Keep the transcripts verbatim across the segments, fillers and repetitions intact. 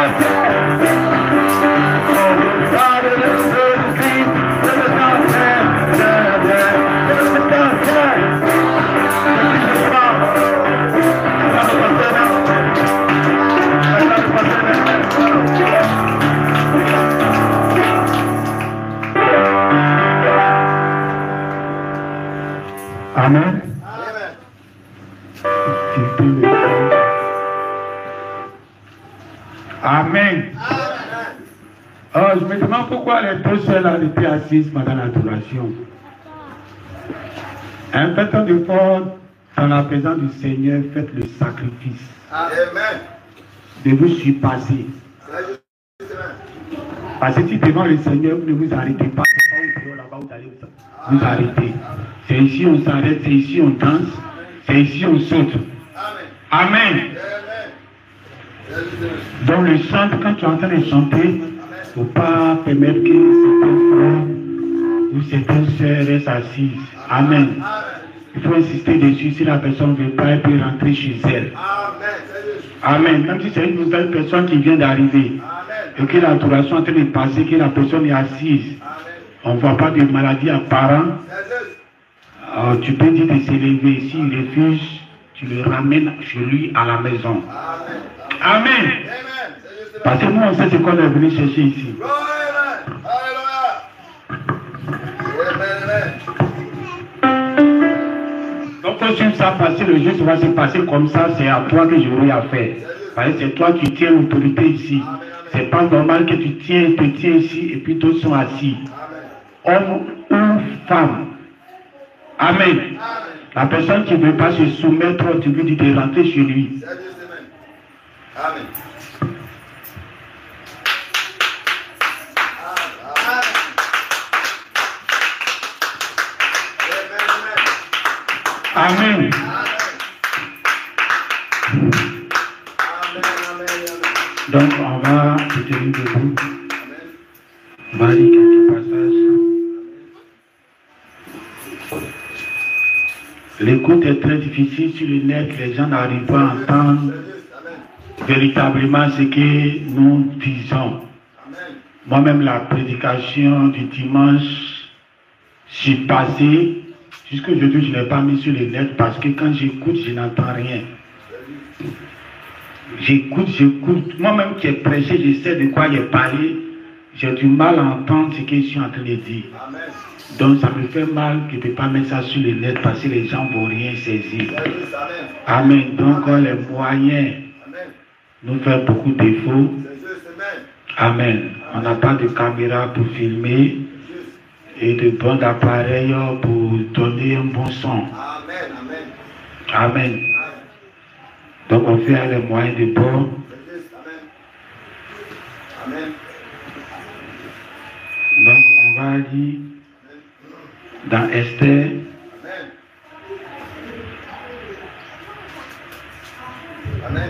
Amen. Amen. Oh, je me demande pourquoi les deux sœurs étaient assises pendant l'adoration. Un peu temps de fort dans la présence du Seigneur, faites le sacrifice. Amen. De vous surpasser. Parce que si devant le Seigneur, vous ne vous arrêtez pas. Là-bas, vous allez vous arrêter. C'est ici on s'arrête, c'est ici on danse, c'est ici on saute. Amen. Amen. Dans le chant, quand tu es en train de chanter, il ne faut pas permettre que certains frères ou certaines sœurs restent assises. Amen. Il faut insister dessus si la personne ne veut pas, elle peut rentrer chez elle. Amen. Même si c'est une nouvelle personne qui vient d'arriver et que l'adoration est en train de passer, que la personne est assise, on ne voit pas de maladie apparente. Alors, tu peux dire de s'élever. S'il refuse, tu le ramènes chez lui à la maison. Amen. Amen. Parce que nous, on sait ce qu'on est venu chercher ici. Donc, quand tu ça passer, le jeu va se passer comme ça, c'est à toi que j'aurai à faire. Parce que c'est toi qui tiens l'autorité ici. C'est pas normal que tu tiens, tu tiens ici et puis d'autres sont assis. Homme ou femme. Amen. Amen. La personne qui ne veut pas se soumettre, tu lui dis de rentrer chez lui. Amen. Amen. Donc on va se tenir debout. On va lire quelques passages. L'écoute est très difficile sur le net, les gens n'arrivent pas à entendre véritablement ce que nous disons. Moi-même, la prédication du dimanche, j'ai passé, jusqu'aujourd'hui, je ne l'ai pas mis sur le net parce que quand j'écoute, je n'entends rien. J'écoute, j'écoute. Moi-même qui ai prêché, je sais de quoi j'ai parlé, j'ai du mal à entendre ce que je suis en train de dire. Donc ça me fait mal que de ne pas mettre ça sur le net parce que les gens ne vont rien saisir. Amen. Donc les moyens nous font beaucoup de défauts. Amen. On n'a pas de caméra pour filmer et de bons appareils pour donner un bon son. Amen. Donc on fait les moyens de bord. Donc on va dire dans Esther, Amen.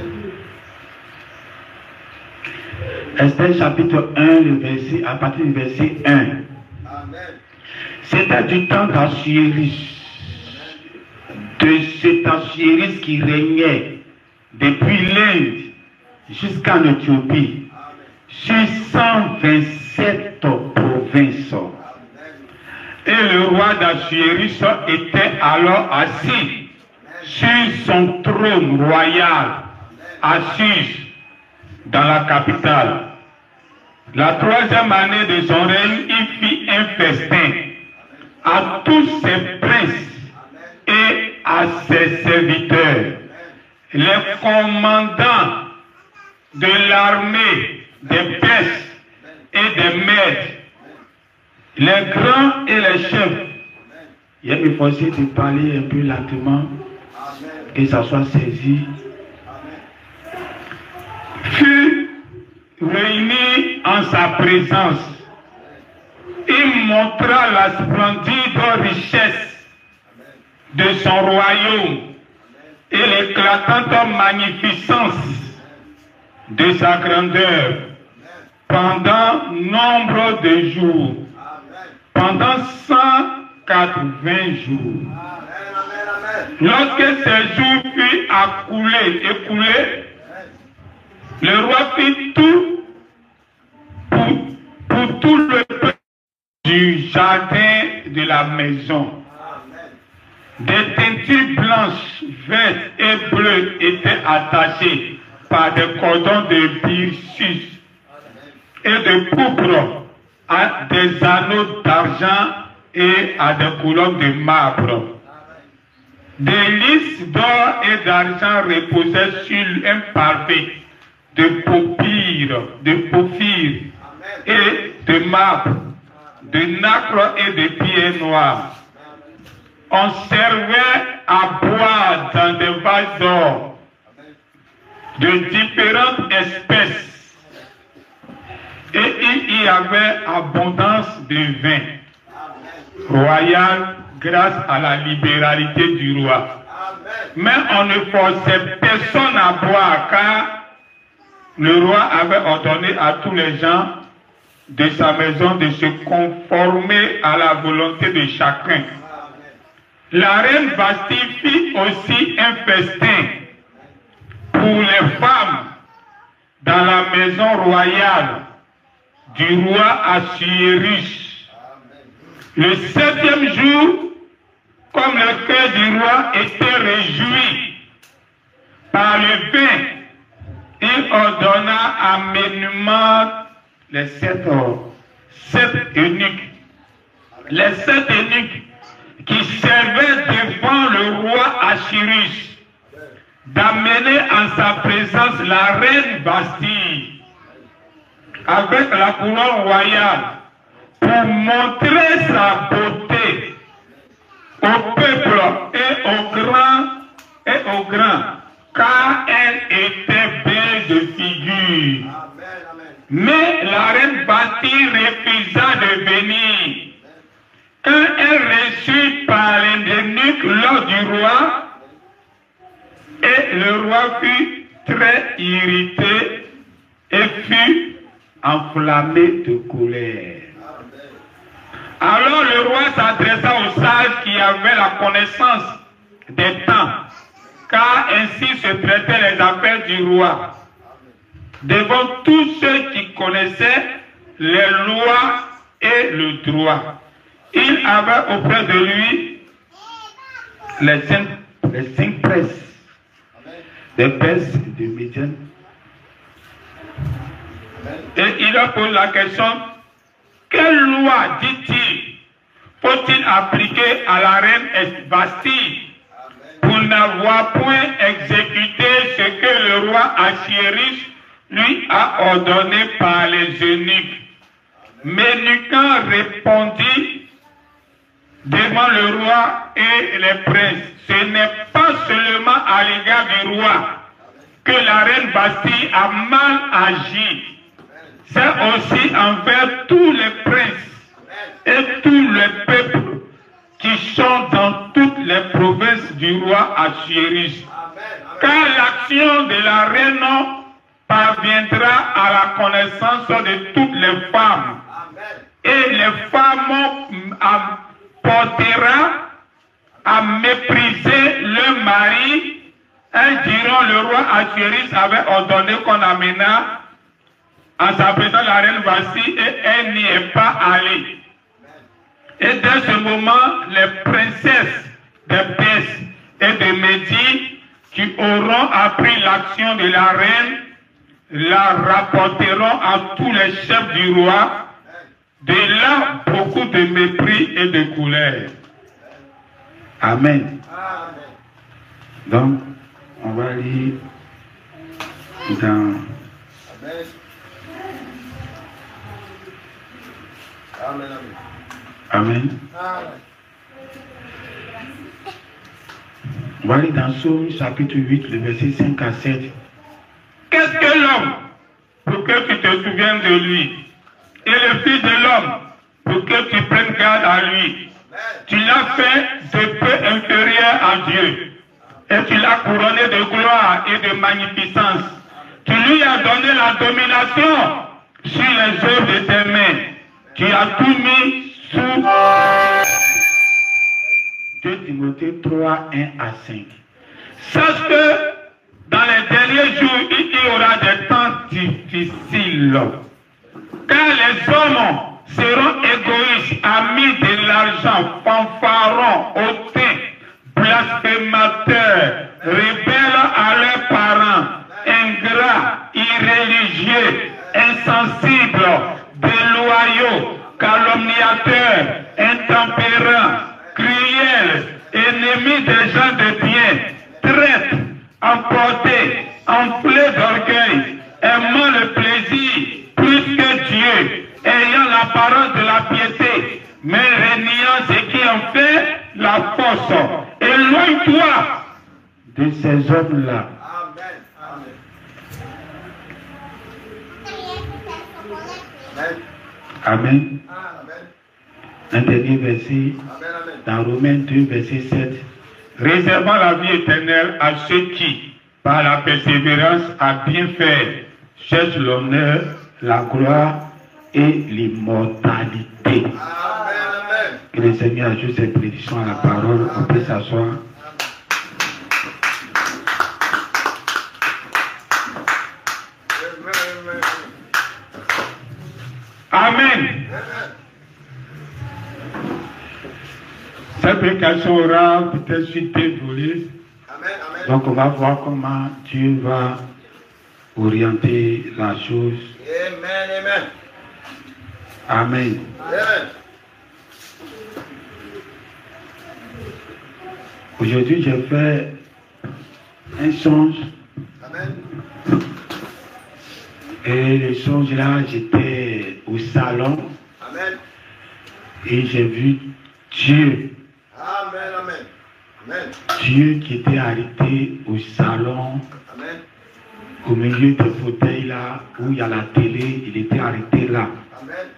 Esther chapitre un, le verset, à partir du verset un. C'était du temps d'Assuérus, de cet Assuérus qui régnait depuis l'Inde jusqu'en Éthiopie, sur cent vingt-sept provinces. Et le roi d'Assuérus était alors assis sur son trône royal, assis dans la capitale. La troisième année de son règne, il fit un festin à tous ses princes et à ses serviteurs, les commandants de l'armée des Perses et des Mèdes, les grands et les chefs. Il faut essayer de parler un peu lentement, que ça soit saisi. Fut réunis en sa présence. Il montra la splendide richesse de son royaume et l'éclatante magnificence de sa grandeur pendant nombre de jours. Pendant cent quatre-vingts jours. Lorsque ces jours furent écoulés, écoulés, Le roi fit tout pour, pour tout le peuple du jardin de la maison. Des teintures blanches, vertes et bleues étaient attachées par des cordons de byrsus et de pourpre à des anneaux d'argent et à des colonnes de marbre. Des lys d'or et d'argent reposaient sur un pavé de paupières, de porphyre et de marbre, de nacre et de pierre noire. On servait à boire dans des vases d'or de différentes espèces et il y avait abondance de vin royal grâce à la libéralité du roi. Mais on ne forçait personne à boire car le roi avait ordonné à tous les gens de sa maison de se conformer à la volonté de chacun. La reine Vasti fit aussi un festin pour les femmes dans la maison royale du roi Assuérus. Le septième jour, comme le cœur du roi était réjoui par le vin, il ordonna amenument les sept, sept eunuques, les sept eunuques qui servaient devant le roi Assuérus, d'amener en sa présence la reine Vasti avec la couronne royale pour montrer sa beauté au peuple et aux grands et aux grands, car elle était belle de figure. Mais la reine Vasti refusa de venir. Quand elle reçut par l'eunuque l'ordre du roi, et le roi fut très irrité et fut enflammé de colère. Alors le roi s'adressa aux sages qui avaient la connaissance des temps, car ainsi se traitaient les affaires du roi, devant tous ceux qui connaissaient les lois et le droit. Il avait auprès de lui les cinq, les cinq princes, des princes de Médiane. Et il leur pose la question, quelle loi, dit-il, faut-il appliquer à la reine Vasti pour n'avoir point exécuté ce que le roi Assuérus lui a ordonné par les eunuques? Ménucan répondit devant le roi et les princes, ce n'est pas seulement à l'égard du roi que la reine Vasti a mal agi, c'est aussi envers tous les princes et tous les peuples qui sont dans toutes les provinces du roi Assuérus. Car l'action de la reine parviendra à la connaissance de toutes les femmes, et les femmes portera à mépriser le mari. Elles diront, le roi Assuérus avait ordonné qu'on amena en sa présence la reine Vasti et elle n'y est pas allée. Et dès ce moment, les princesses de Perse et de Médie qui auront appris l'action de la reine la rapporteront à tous les chefs du roi. De là, beaucoup de mépris et de colère. Amen. Donc, on va lire dans... Amen. Amen. On va lire dans Psaume chapitre huit, le verset cinq à sept. Qu'est-ce que l'homme pour que tu te souviennes de lui? Et le Fils de l'homme pour que tu prennes garde à lui? Tu l'as fait de peu inférieur à Dieu. Et tu l'as couronné de gloire et de magnificence. Tu lui as donné la domination sur les œuvres de tes mains. Tu as tout mis sous... deux Timothée trois, un à cinq. Sache que Dans les derniers jours, il y aura des temps difficiles. Car les hommes seront égoïstes, amis de l'argent, fanfarons, hautains, blasphémateurs, rebelles à leurs parents, ingrats, irréligieux, insensibles, déloyaux, calomniateurs, intempérants, cruels, ennemis des gens de bien, traîtres, emportés, enflés d'orgueil, aimant le plaisir plus que Dieu, ayant l'apparence de la piété, mais régnant ce qui en fait la force. Éloigne-toi de ces hommes-là. Amen. Un dernier verset dans Romains deux, verset sept. Réservant la vie éternelle à ceux qui, par la persévérance à bien faire, cherchent l'honneur, la gloire et l'immortalité. Que le Seigneur ajoute ses prédictions à la parole. On peut s'asseoir. Amen. Cette prédication aura peut-être suite évolué. Donc on va voir comment Dieu va orienter la chose. Amen, amen. Amen. Amen. Aujourd'hui, j'ai fait un songe. Amen. Et le songe là, j'étais au salon. Amen. Et j'ai vu Dieu. Amen, amen. Amen. Dieu qui était arrêté au salon. Amen. Au milieu des fauteuils là, où il y a la télé, il était arrêté là. Amen.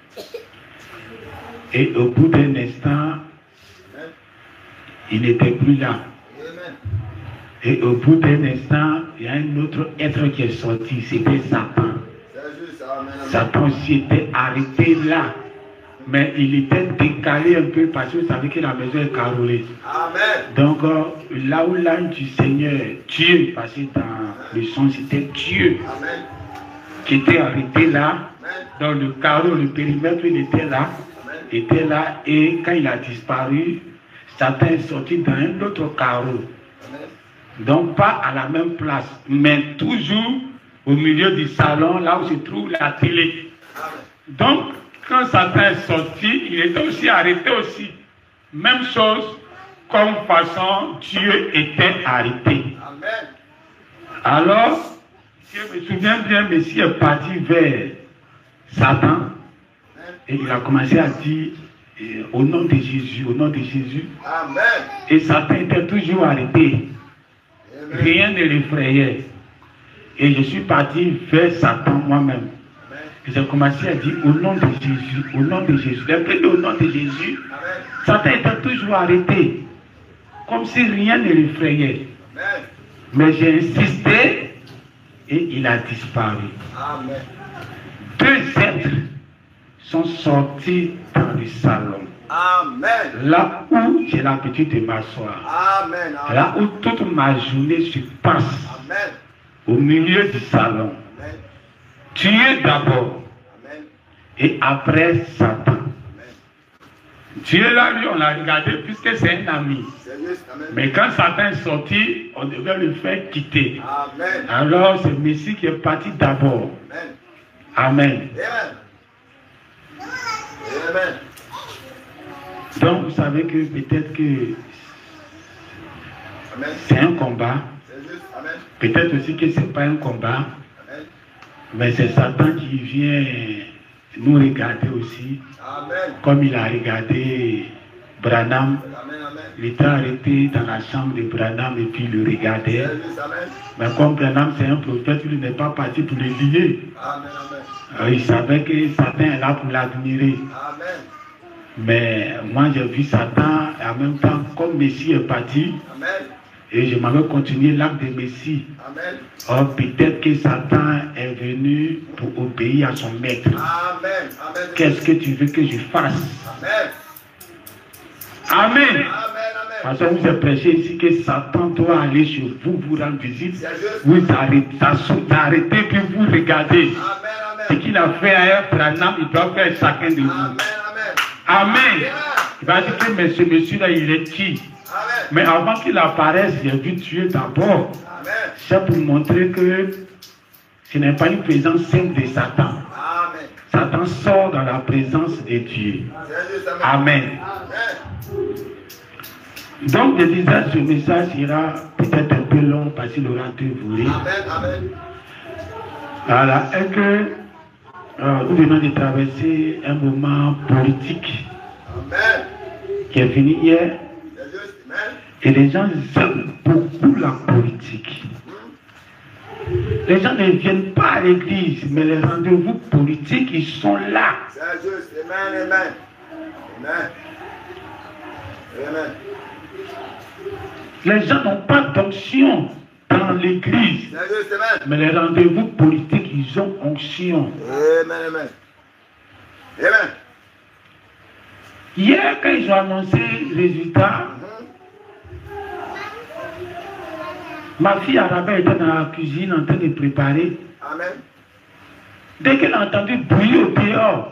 Et au bout d'un instant, Amen. il n'était plus là. Amen. Et au bout d'un instant, il y a un autre être qui est sorti, c'était Satan. C'est juste, amen, amen. Satan aussi était arrêté là. Mais il était décalé un peu parce que vous savez que la maison est carrelée. Amen. Donc euh, là où l'âme du Seigneur, Dieu, parce que dans le son c'était Dieu Amen. qui était arrêté là. Amen. Dans le carreau, le périmètre, il était là. Amen. était là. Et quand il a disparu, Satan est sorti dans un autre carreau. Amen. Donc pas à la même place, mais toujours au milieu du salon, là où se trouve la télé. Amen. Donc, quand Satan est sorti, il était aussi arrêté aussi. Même chose, comme façon Dieu était arrêté. Amen. Alors, je me souviens bien, Messie est parti vers Satan et il a commencé à dire eh, au nom de Jésus, au nom de Jésus. Amen. Et Satan était toujours arrêté. Amen. Rien ne l'effrayait. Et je suis parti vers Satan moi-même. Et j'ai commencé à dire au nom de Jésus, au nom de Jésus. Après, au nom de Jésus, Amen. Satan était toujours arrêté. Comme si rien ne l'effrayait. Amen. Mais j'ai insisté et il a disparu. Amen. Deux êtres sont sortis dans le salon. Amen. Là où j'ai l'habitude de m'asseoir. Amen. Amen. Là où toute ma journée se passe. Amen. Au milieu du salon. Amen. Dieu d'abord. Amen. Et après Satan. Amen. Dieu là, lui, on l'a regardé puisque c'est un ami. C'est juste. Amen. Mais quand Satan est sorti, on devait le faire quitter. Amen. Alors c'est Messie qui est parti d'abord. Amen. Amen. Amen. Amen. Donc vous savez que peut-être que Amen. c'est un combat. C'est juste. Amen. Peut-être aussi que ce n'est pas un combat. Amen. Mais c'est Satan qui vient nous regarder aussi. Amen. Comme il a regardé Branham. Amen. Amen. Il était arrêté dans la chambre de Branham et puis il le regardait. C'est juste. Amen. Mais comme Branham c'est un prophète, il n'est pas parti pour le lier. Amen. Amen. Alors, il savait que Satan est là pour l'admirer. Amen. Mais moi j'ai vu Satan et en même temps, comme Messie est parti, Amen. et je m'avais continué l'acte de Messie. Amen. Or peut-être que Satan est venu pour obéir à son maître. Amen. Amen. Qu'est-ce que tu veux que je fasse? Amen. Amen. Amen. Amen. Parce que vous avez prêché ici que Satan doit aller chez vous, vous rendre visite, vous arrêtez, arrêtez puis vous regardez. Ce qu'il a fait à Branham, il doit faire chacun de vous. Amen. Amen. Il va dire que mais ce monsieur-là, il est qui? Mais avant qu'il apparaisse, j'ai vu Dieu d'abord. C'est pour montrer que ce n'est pas une présence simple de Satan. Amen. Satan sort dans la présence de Dieu. Amen. Amen. Donc, je disais, ce message sera peut-être un peu long parce qu'il aura deux volets. Amen. Amen. Voilà. Et que euh, nous venons de traverser un moment politique. Amen. Qui est fini hier. Et les gens aiment beaucoup la politique. Les gens ne viennent pas à l'église, mais les rendez-vous politiques, ils sont là. C'est juste. Amen, amen. Amen. Amen. Les gens n'ont pas d'onction dans l'église. Mais les rendez-vous politiques, ils ont onction. Amen, amen. Amen. Hier, quand ils ont annoncé les résultats, ma fille Arabelle était dans la cuisine en train de préparer. Amen. Dès qu'elle a entendu bruit au dehors,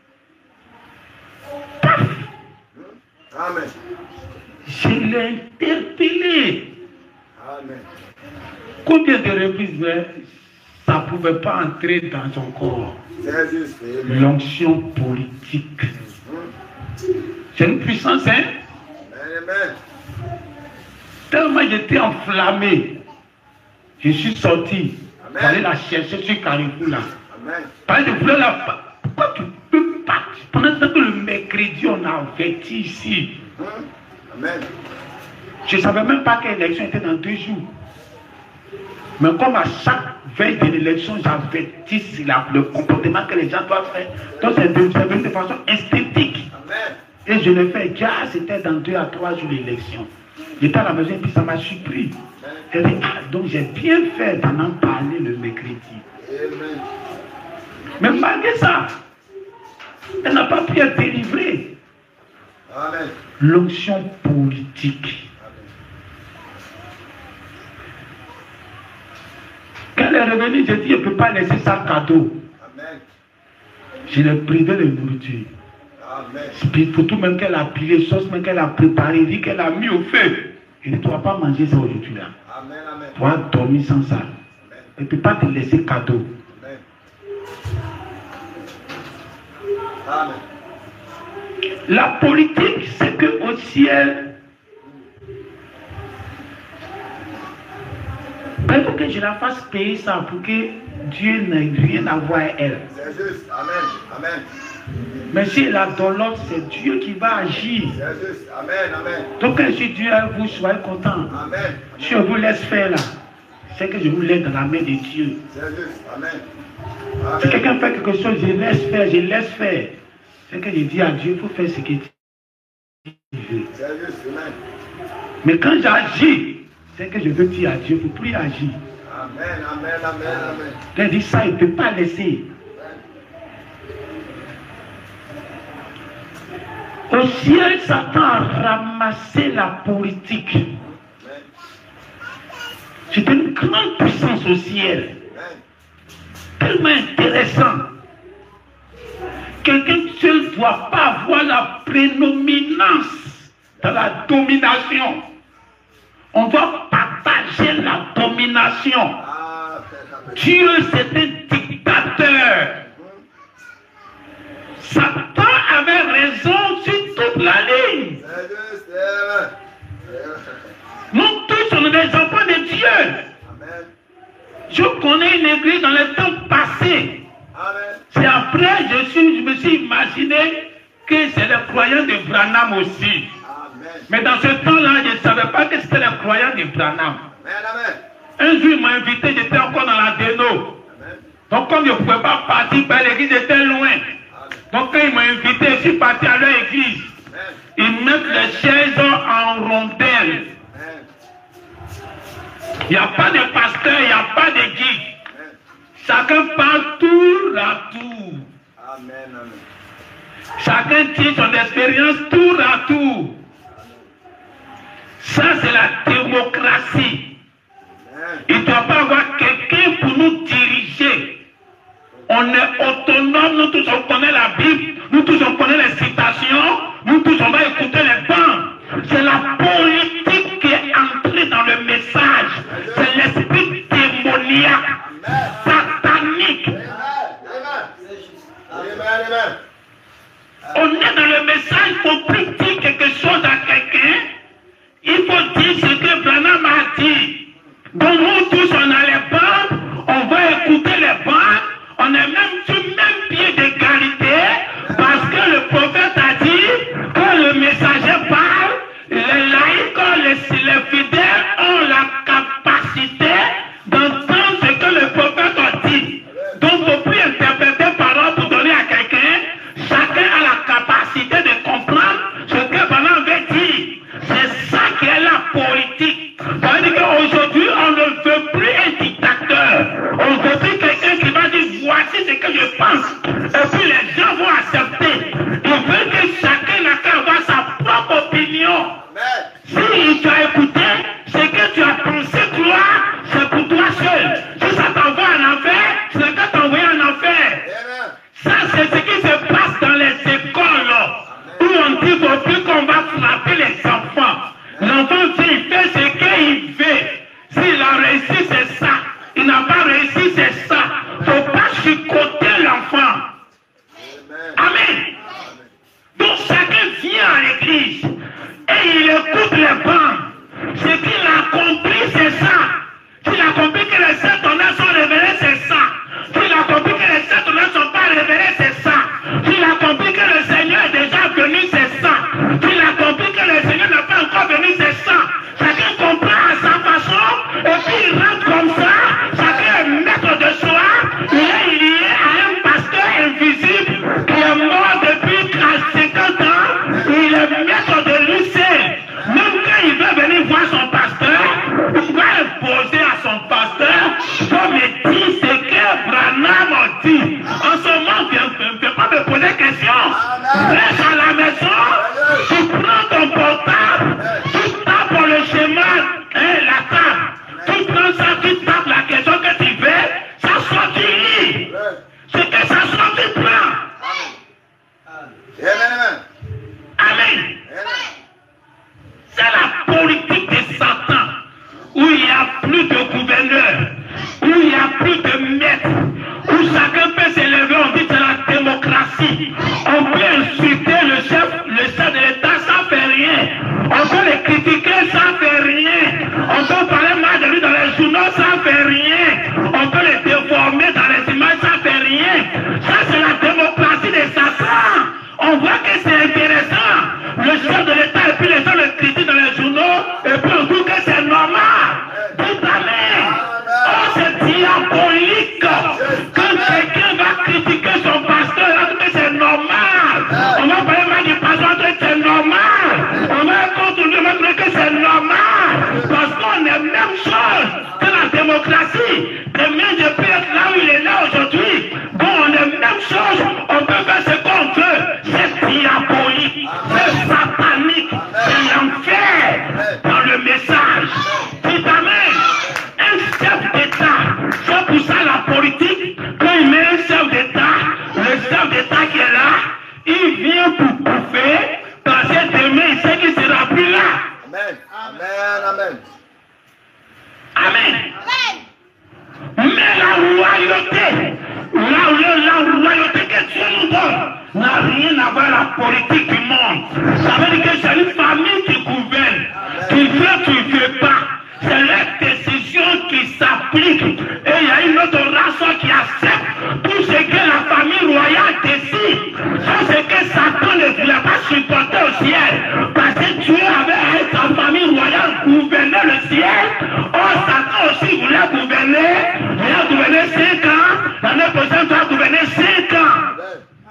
paf! Amen. Je l'ai interpellé. Amen. Combien de reprises, mais ça ne pouvait pas entrer dans son corps. L'onction politique. C'est une puissance, hein? Amen. Tellement j'étais enflammé, je suis sorti. J'allais la chercher sur Carrefour là. Parce que je voulais la... Pourquoi tu peux pas? Pendant que le mercredi on a averti ici. Amen. Je ne savais même pas que l'élection était dans deux jours. Mais comme à chaque veille de l'élection, j'avertis le comportement que les gens doivent faire. Donc c'est devenu de façon esthétique. Amen. Et je le fais. Ah, c'était dans deux à trois jours l'élection. J'étais à la maison et puis ça m'a surpris. Dit, ah, donc j'ai bien fait d'en en parler le mercredi. Amen. Mais malgré ça, elle n'a pas pu être délivrée. L'onction politique. Quand elle est revenue, j'ai dit, je ne peux pas laisser ça cadeau. Amen. Je l'ai privé de nourriture. Amen. Pour tout même qu'elle a pilé, sauce même qu'elle a préparé, dit qu'elle a mis au feu. Il ne doit pas manger ça aujourd'hui là. Amen, amen. Tu dois dormir sans ça. Elle ne peut pas te laisser cadeau. Amen. Amen. La politique, c'est qu'au ciel, il faut que je la fasse payer ça pour que Dieu n'ait rien à voir avec elle. C'est juste. Amen. Amen. Mais si elle adore l'autre, c'est Dieu qui va agir. C'est juste. Amen. Amen. Donc quand je dis Dieu, vous soyez content. Amen. Si je vous laisse faire là, c'est que je vous laisse dans la main de Dieu. C'est juste. Amen. Amen. Si quelqu'un fait quelque chose, je laisse faire, je laisse faire. C'est que je dis à Dieu, il faut faire ce qu'il veut. C'est juste. Amen. Mais quand j'agis, c'est que je veux dire à Dieu, il ne faut plus agir. Amen, amen, amen, amen. Quand il dit ça, il ne peut pas laisser. Au ciel, Satan a ramassé la politique. C'est une grande puissance au ciel. Tellement intéressant. Quelqu'un seul ne doit pas avoir la prédominance dans la domination. On doit partager la domination. Dieu, c'est un dictateur. Satan avait raison sur toute la ligne. Nous tous, on est des enfants de Dieu. Je connais une église dans le temps passé. C'est après, je, suis, je me suis imaginé que c'est les croyants de Branham aussi. Mais dans ce temps-là, je ne savais pas que c'était les croyants de Branham. Un jour, il m'a invité, j'étais encore dans la déno. Donc, comme je ne pouvais pas partir, ben, l'église était loin. Donc, quand il m'a invité, je suis parti à leur église. Ils mettent les chaises en rondelles. Il n'y a pas de pasteur, il n'y a pas de guide. Chacun parle tour à tour. Amen, amen. Chacun tire son expérience tour à tour. Ça, c'est la démocratie. Il ne doit pas avoir quelqu'un pour nous diriger. On est autonome, nous tous on connaît la Bible, nous tous on connaît les citations, nous tous on va écouter les bancs. C'est la politique qui est entrée dans le message. C'est l'esprit démoniaque, satanique. On est dans le message, il ne faut plus dire quelque chose à quelqu'un. Il faut dire ce que Branham a dit. Donc nous tous on a les bancs, on va écouter les bancs, on est même sur le même pied d'égalité parce que le prophète a dit que le messager parle, les laïcs, les, les fidèles ont la capacité d'entendre ce que le prophète a dit. Donc il ne faut plus interpréter parole pour donner à quelqu'un. Chacun a la capacité de comprendre ce que Branham veut dire. C'est ça qui est la politique. Ça veut dire qu'aujourd'hui, on ne veut plus un dictateur. On ne veut plus quelqu'un qui va dire voici ce que je pense. Et puis les gens vont accepter. Il veut que chacun n'a qu'à avoir sa propre opinion. Si tu as écouté ce que tu as pensé, toi, c'est pour toi seul. Si ça t'envoie en enfer, c'est que t'envoie en enfer. Ça, c'est ce qui se passe dans les écoles, où on dit au plus qu'on va frapper les enfants. L'enfant, s'il fait ce qu'il fait, s'il a réussi, c'est ça. Il n'a pas réussi, c'est ça. Il ne faut pas chicoter l'enfant. Amen. Donc chacun vient à l'église et il écoute les bancs. Ce qu'il a compris, c'est ça. S'il a compris que les sept honneurs sont révélés, c'est ça. S'il a compris que les sept honneurs ne sont pas révélés, c'est ça. S'il a compris que le Seigneur est déjà venu, c'est ça. S'il a compris que le Seigneur n'est pas encore venu, c'est ça. Chacun comprend à sa façon et puis il rentre comme ça. Chacun est maître de soi. Il est lié à un pasteur invisible qui est mort depuis cinquante ans. Il est maître de lui seul. Même quand il veut venir voir son pasteur, il va imposer à son pasteur de me dire ce que Branham a dit. En ce moment, ne viens pas me poser question. Reste à la maison, tu prends ton portable, tu tapes pour le schéma, hein, la table. Tu prends ça, tu tapes la question que tu veux, ça sort du lit. Ce que ça sort, tu prends. Amen. Amen. C'est la politique de Satan, où il n'y a plus de gouverneur, où il n'y a plus de maître, où chacun peut s'élever, on dit que c'est la démocratie. On peut insulter le chef, le chef de l'État, ça ne fait rien. On peut le critiquer, ça ne fait rien. On peut parler mal de lui dans les journaux, ça ne fait rien. On peut le déformer dans les images, ça ne fait rien. Ça, c'est la démocratie de Satan. On voit que c'est intéressant. Le chef de l'État et puis les gens le critiquent dans les journaux et puis on dit que c'est normal. Dites amen. Oh, c'est diabolique. Quand quelqu'un va critiquer son pasteur, on dit que c'est normal. On va parler mal du pasteur, on dit que c'est normal. On va contre lui, on va dire que c'est normal. Parce qu'on est la même chose que la démocratie. Demain, je peux être là où il est là aujourd'hui. Bon, on est la même chose. On peut faire ce qu'on veut. C'est diabolique. C'est satanique. C'est l'enfer dans le message. Dites amen. Un chef d'État. C'est pour ça la politique. Quand il met un chef d'État, le chef d'État qui est là, il vient pour bouffer. Parce que demain, il sait qu'il ne sera plus là. Amen. Amen. Amen. Amen. Mais la royauté, la, la royauté que Dieu nous donne, n'a rien à voir avec la politique du monde. Ça veut dire que c'est une famille qui gouverne. Tu veux, tu ne veux pas. C'est leur décision qui s'applique. Et il y a une autre race qui accepte tout ce que la famille royale décide. C'est ce que Satan ne voulait pas supporter au ciel. Parce que Dieu avait avec sa famille royale gouverné le ciel. Or, Satan aussi voulait gouverner. Il a gouverné cinq ans. L'année prochaine, tu vas gouverner cinq ans.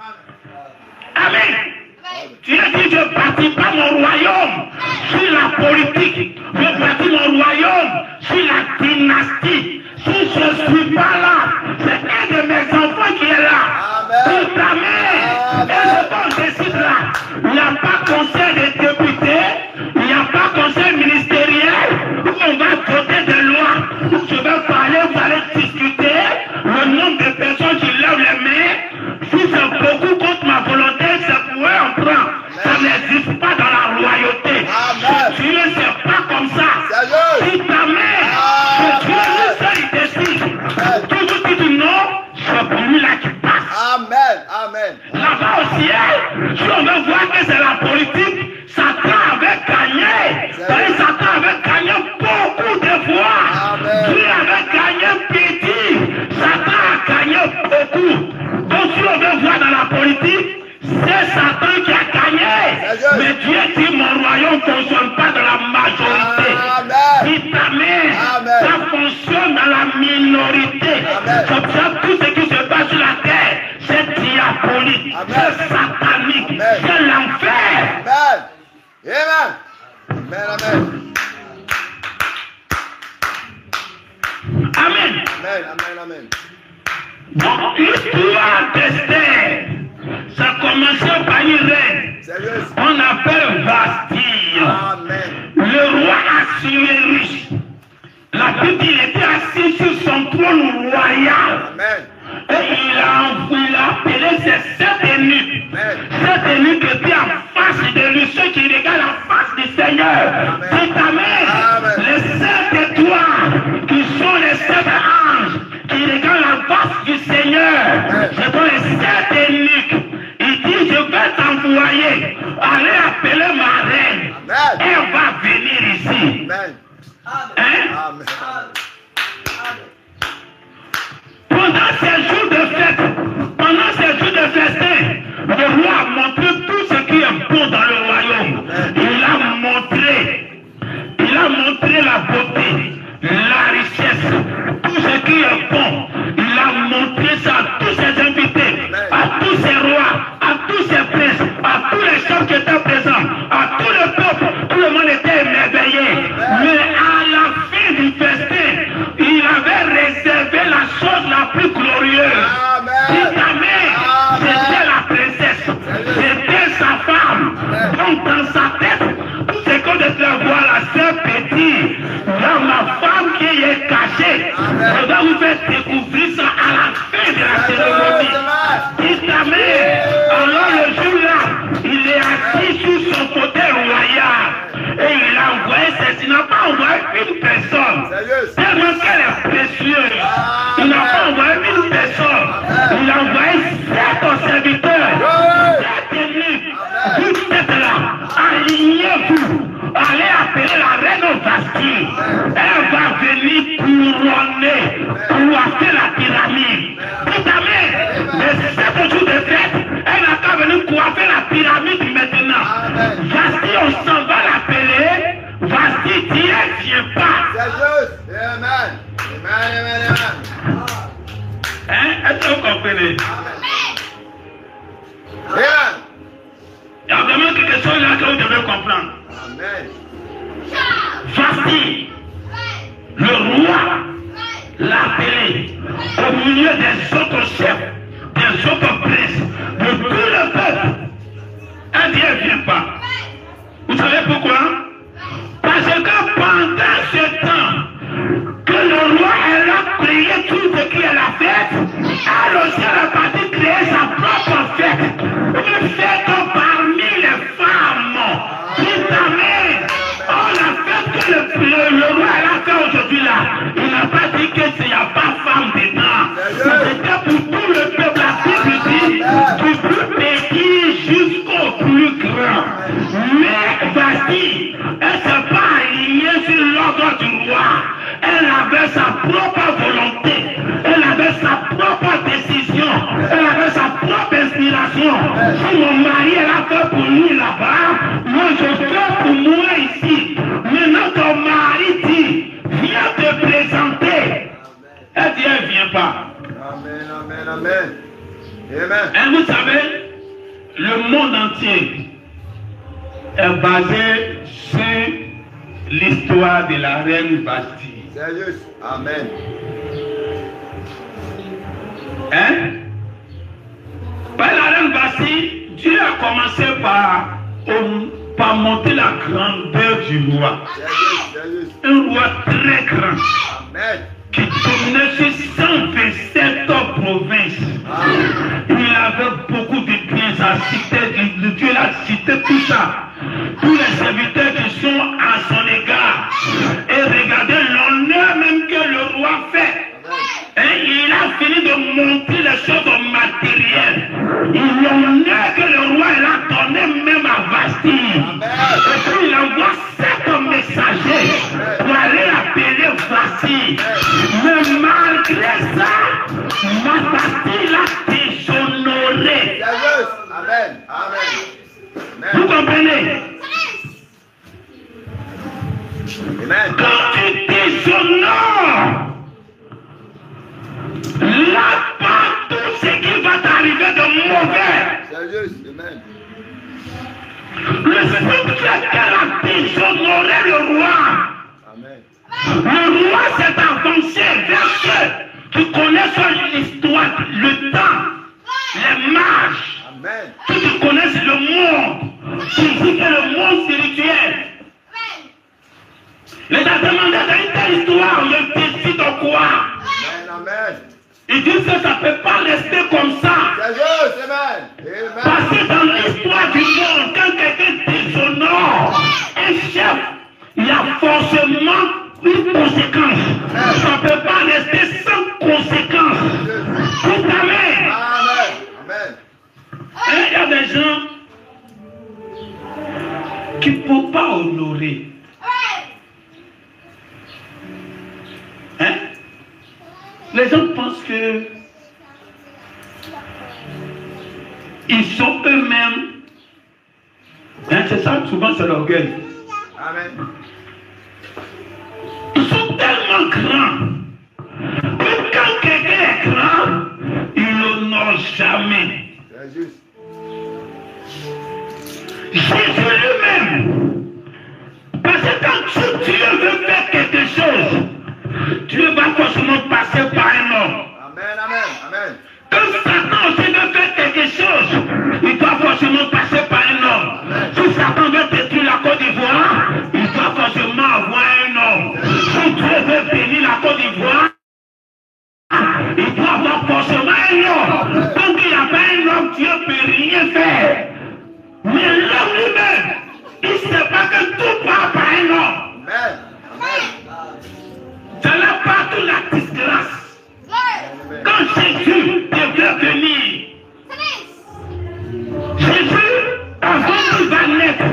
Amen. Dieu dit, je ne bâtis pas mon royaume sur la politique. Je bâtis mon royaume sur la dynastie. Si je ne suis pas là, c'est un de mes enfants qui est là. Tout amen. Et je pense que c'est là. Il n'y a pas conseil des députés, il n'y a pas conseil ministériel. Amen. Là-bas au ciel, si on veut voir que c'est la politique, Satan avait gagné. C'est-à-dire Satan avait gagné beaucoup de fois. Dieu avait gagné petit. Satan a gagné beaucoup. Donc si on veut voir dans la politique, c'est Satan qui a gagné. Mais Dieu dit mon royaume ne fonctionne pas dans la majorité. Vitamine, ça fonctionne dans la minorité. Comme ça, tout ce qui se passe sur la terre, c'est diabolique, c'est satanique, c'est l'enfer. Amen. Amen. Amen. Amen. Amen. Amen. Amen. Donc l'histoire d'Esther, ça a commencé par une reine. On appelle Vasti. Amen. Le roi Assuérus. La Bible dit qu'il était assis sur son trône royal. Amen. Et il a, il a appelé ses sept eunuques. Sept eunuques étaient en face de lui, ceux qui regardent la face du Seigneur. C'est Amen. Les sept étoiles qui sont les sept anges qui regardent la face du Seigneur. Ce sont les sept eunuques. Il dit, je vais t'envoyer. Allez appeler ma reine. Elle va venir ici. Amen. Hein? Amen. Pendant ces jours de fête, pendant ces jours de festin, le roi a montré tout ce qui est bon dans le royaume. Il a montré, il a montré la beauté, la richesse, tout ce qui est bon. Il a montré ça à tous ses invités, à tous ses rois, à tous ses princes, à tous les chefs qui étaient présents, à tout le peuple. Tout le monde était émerveillé. Mais à la fin du festin, il avait réservé la chose la plus glorieuse. Amen. C'était la princesse. C'était sa femme. Donc dans sa tête, tout ce qu'on devait voir là, c'est petit. Là, ma femme qui est cachée. Je vais vous faire découvrir ça à la fin de la cérémonie. Amen. Alors le jour-là, il est assis sur son fauteuil royal. Et il a envoyé ses... Il n'a pas envoyé une personne. Tellement qu'elle est précieuse. Il n'a pas envoyé une personne. Il a envoyé sept serviteurs. Sept eunuques. Vous êtes là. Alignez-vous. Allez appeler la reine Vasti. Elle va venir couronner, coiffer la pyramide. Tout amen. Mais sept jours de fête, elle n'a qu'à venir coiffer la pyramide maintenant. Vasti, on s'en va l'appeler. Vasti, Dieu ne vient pas. C'est juste. Amen. Amen. Amen. Amen. Hein? Est-ce que vous comprenez? Amen. Il y a vraiment quelque chose là que vous devez comprendre. Amen. Vasti, le roi l'a appelé au milieu des autres chefs, des autres princes, de tout le peuple. Elle dit, elle ne vient pas. Vous savez pourquoi? Parce que pendant ce temps que le roi elle a créé tout ce qui est la fête, elle aussi elle a parti créer sa propre fête. Une fête parmi les femmes. Dites amen. Oh, la fête que le, le, le roi elle a fait aujourd'hui là, il n'a pas dit qu'il n'y a pas femme dedans. C'était pour tout le peuple. La Bible dit du plus petit jusqu'au plus grand. Mais Vasti, elle ne s'est pas alignée sur l'ordre du roi. Elle avait sa propre volonté. Elle avait sa propre décision. Elle avait sa propre inspiration. Si mon mari elle a fait pour lui là-bas, moi je fais pour moi ici. Maintenant ton mari dit, viens te présenter. Elle dit, elle ne vient pas. Amen. Amen. Amen. Amen. Et vous savez, le monde entier est basé sur l'histoire de la reine Vasti. C'est juste. Amen. Hein? Par la reine Vasti, Dieu a commencé par, par monter la grandeur du roi. C'est juste. C'est juste. Un roi très grand Amen. qui dominait sur cent vingt-sept provinces. Amen. Il avait beaucoup de biens, sa cité, Dieu l'a cité tout ça. Tous les serviteurs qui sont à son égard. Et regardez l'honneur même que le roi fait. Et il a fini de montrer les choses matérielles. Amen. Amen. Vous comprenez? Amen. Quand tu déshonores, là-bas, tout ce qui va t'arriver de mauvais. C'est juste. Amen. Le spectateur a déshonoré le roi. Amen. Le roi s'est avancé vers ceux qui connaissent l'histoire, le temps, les mages, Amen. ceux qui connaissent le monde physique et le monde spirituel. Il a demandé dans une telle histoire, le décide de quoi? Amen. Amen. Ils disent que ça ne peut pas rester comme ça. C'est juste. Amen. Amen. Parce que dans l'histoire du monde, quand quelqu'un déshonore un chef, il y a forcément une conséquence. Ça ne peut pas rester sans conséquence. Tout amen. Amen. Amen. Et il y a des gens qui ne peuvent pas honorer. Hein? Les gens pensent que ils sont eux-mêmes. Hein, c'est ça, souvent c'est l'orgueil. Amen. Ils sont tellement grands que quand quelqu'un est grand, il n'honore jamais. C'est juste. Jésus lui-même. Parce que quand Dieu veut faire quelque chose, Dieu va forcément passer par un homme. Amen. Amen. Amen. Quand Satan aussi veut faire quelque chose, il doit forcément passer par un homme. Si Satan veut détruire la Côte d'Ivoire, il doit forcément avoir un homme. Si Dieu veut bénir la Côte d'Ivoire, il doit avoir forcément un homme. Tant qu'il n'y a pas un homme, Dieu ne peut rien faire. Mais l'homme lui-même, il ne sait pas que tout part par un homme. Amen. Amen. C'est là partout la disgrâce. Quand Jésus devait venir, Jésus, avant qu'il va naître,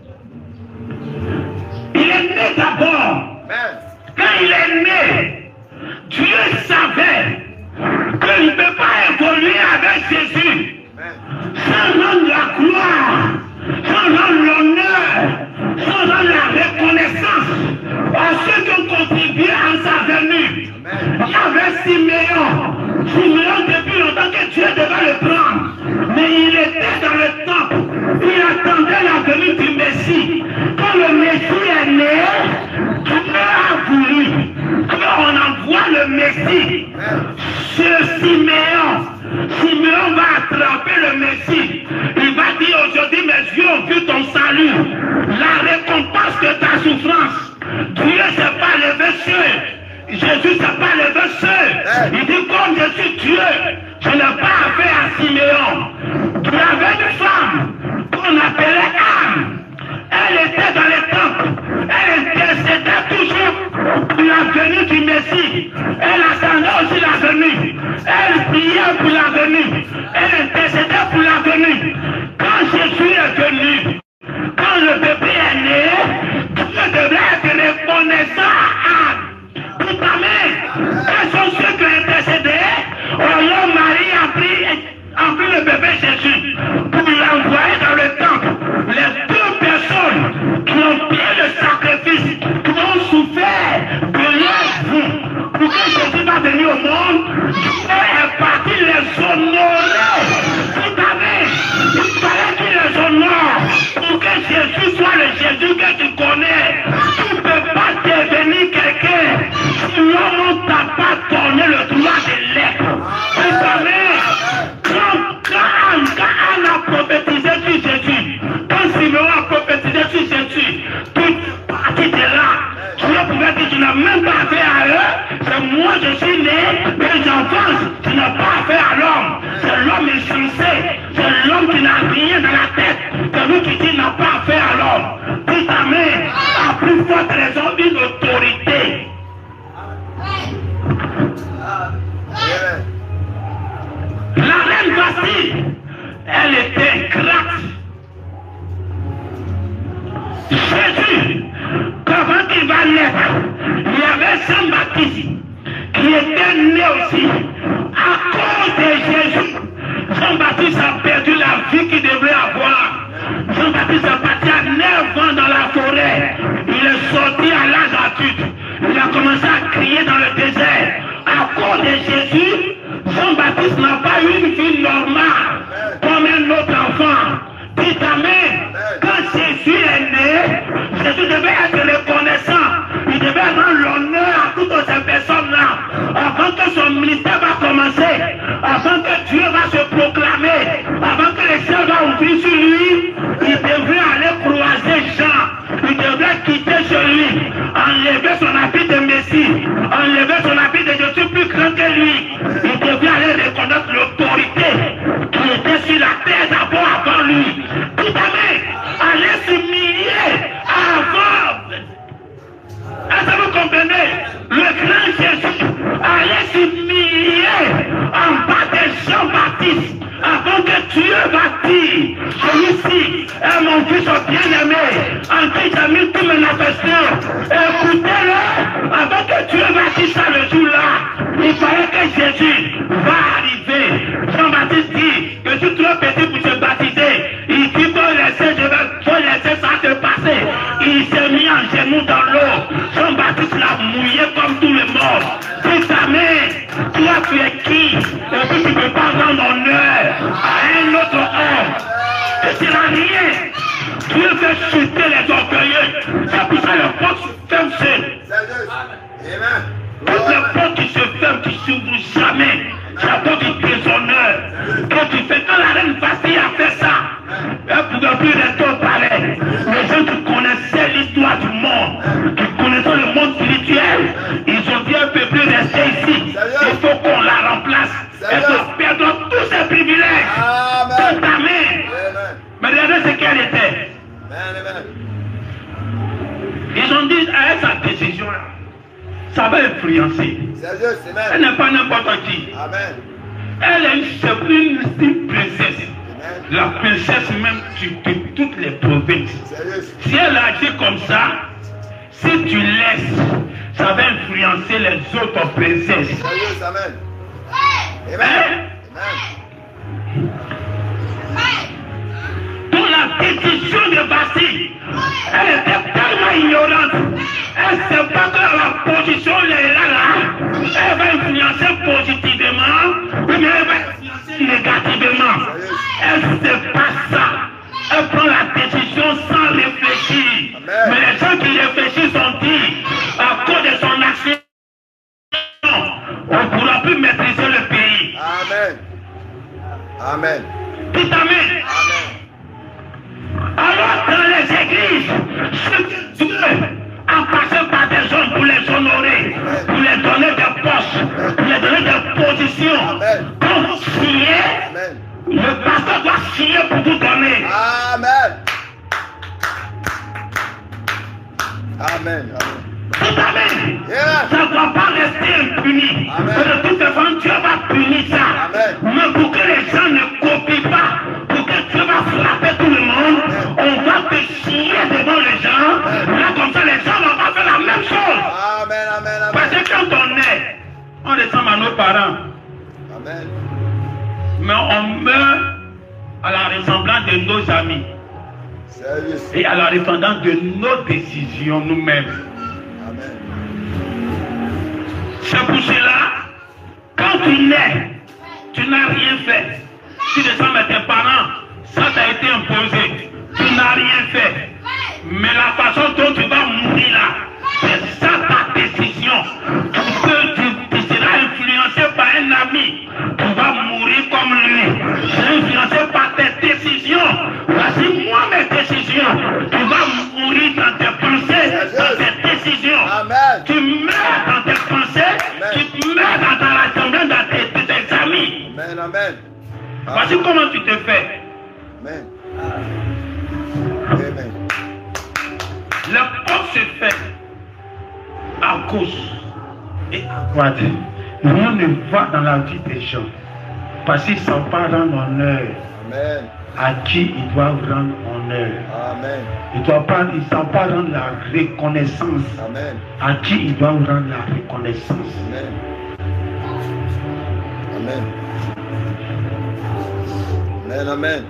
il est né d'abord. Amen. Quand il est né, Dieu savait qu'il ne peut pas évoluer avec Jésus Amen. sans rendre la gloire, sans rendre l'honneur, sans rendre la reconnaissance à ceux qui ont contribué à sa venue. Amen. Il y avait Siméon. Siméon, depuis longtemps que Dieu devait le prendre. Mais il était dans le temple. Il attendait la venue du Messie. Quand le Messie est né, Dieu a voulu qu'on envoie le Messie. Ce Siméon. Siméon va attraper le Messie. Il va dire aujourd'hui, mes yeux ont vu ton salut. La récompense de ta souffrance. Dieu ne s'est pas levé seul. Jésus ne s'est pas levé seul. Il dit, comme je suis Dieu, je n'ai pas affaire à Siméon. Il y avait une femme qu'on appelait Anne. Elle était dans les temples. Elle intercédait toujours pour la venue du Messie. Elle attendait aussi la venue. Elle priait pour la venue. Elle intercédait pour la venue. Quand Jésus est venu, quand le bébé est né, Dieu devrait être reconnaissant à Anne. Tout amen. Quels sont ceux qui ont intercédé? Alors Marie a pris, a pris le bébé Jésus pour l'envoyer dans le temple. Les deux personnes qui ont payé le sacrifice, qui ont souffert de leur vie pour que Jésus va venir au monde, Dieu est parti les honorer. Tout amen. Il fallait qu'il les honore pour que Jésus soit le Jésus que tu connais. Tu ne peux pas devenir quelqu'un si l'homme t'a pas donné le droit de l'être. Tout amen. Quand, quand, Anne, quand Anne a prophétisé sur Jésus, quand Siméon a prophétisé sur Jésus, toute partie de là, Dieu pouvait dire, tu n'as même pas affaire à eux, c'est moi je suis né, mes enfants, tu n'as pas affaire à l'homme, c'est l'homme insensé, c'est l'homme qui n'a rien dans la tête, c'est lui qui dit, il n'a pas affaire à l'homme. Tout amen, à plus forte raison, une autorité. La reine Vasti, elle était ingrate. Jésus, comment il va naître, il y avait Jean-Baptiste qui était né aussi. À cause de Jésus, Jean-Baptiste a dit, celui-ci est mon fils bien-aimé, en qui j'ai mis tous mes affections. Écoutez-le, avant que Dieu bâtisse ça le jour-là, il fallait que Jésus va arriver. Jean-Baptiste dit que je suis trop petit pour se baptiser. Il dit faut laisser, je vais, faut laisser ça se passer. Il s'est mis en genoux dans l'eau. Jean-Baptiste l'a mouillé comme tout le monde. Dis ta main, toi tu es qui? Et puis tu ne peux pas rendre honneur à un autre homme. Et tu n'as rien. Dieu fait chuter les orgueilleux. C'est pour ça le porte se ferme seul. Amen. Toutes les portes qui se ferment, qui s'ouvrent jamais. C'est la porte du déshonneur. Quand tu fais, quand la reine Bastille a fait ça, elle ne pouvait plus rester au palais. Les gens qui connaissaient l'histoire du monde, qui connaissaient le monde spirituel, ils ont dit elle ne peut plus rester ici. Il faut qu'on la remplace. Elle doit perdre tous ses privilèges. Toute ta main. Mais regardez ce qu'elle était. Ils ont dit à elle sa décision là. Ça va influencer. Elle n'est pas n'importe qui. Amen. Elle est une, une princesse. Amen. La princesse même de toutes les provinces. Si elle agit comme ça, si tu laisses, ça va influencer les autres princesses. Amen. Amen. Pour la décision de Bastille, elle était tellement ignorante. Elle ne sait pas que la position est là, là. Elle va influencer positivement, mais elle va influencer négativement. Elle ne sait pas ça. Elle prend la décision sans réfléchir. Amen. Mais les gens qui réfléchissent ont dit, à cause de son action, on ne pourra plus maîtriser le pays. Amen. Amen. Dites amen. Amen. Alors dans les églises, ce Dieu a passé par des gens pour les honorer, pour les donner des postes, pour les donner des positions. Quand vous signez, le pasteur doit signer pour vous donner. Amen. Amen. Tout amen. Yeah. Ça ne doit pas rester impuni. De toute façon, Dieu va punir ça. Amen. Mais pour que les gens ne copient pas, pour que Dieu va frapper tout le monde, Amen. On va te signer devant les gens. Amen. Là, comme ça, les gens vont pas faire la même chose. Amen, amen, amen. Parce que quand on est, on ressemble à nos parents. Amen. Mais on meurt à la ressemblance de nos amis. Sérieux. Et à la ressemblance de nos décisions nous-mêmes. C'est pour cela, quand tu nais, tu n'as rien fait. Tu descends avec tes parents, ça t'a été imposé. Tu n'as rien fait. Mais la façon dont tu vas mourir là, c'est ça ta décision. Tu, peux, tu, tu seras influencé par un ami. Tu vas mourir comme lui. Tu seras influencé par tes décisions. Voici moi mes décisions. Tu vas mourir dans tes pensées, dans tes décisions. Amen. Tu meurs dans tes pensées. Amen. Tu meurs dans ta rassemblée, dans tes, tes amis. Amen, amen. Voici amen. Comment tu te fais. Amen. Amen. Le corps se fait à cause et à droite. On ne voit dans la vie des gens parce qu'ils ne savent pas rendre honneur. Amen. À qui ils doivent rendre honneur. Amen. Ils ne savent pas rendre la reconnaissance. Amen. À qui ils doivent rendre la reconnaissance. Amen. Amen. Amen. Amen.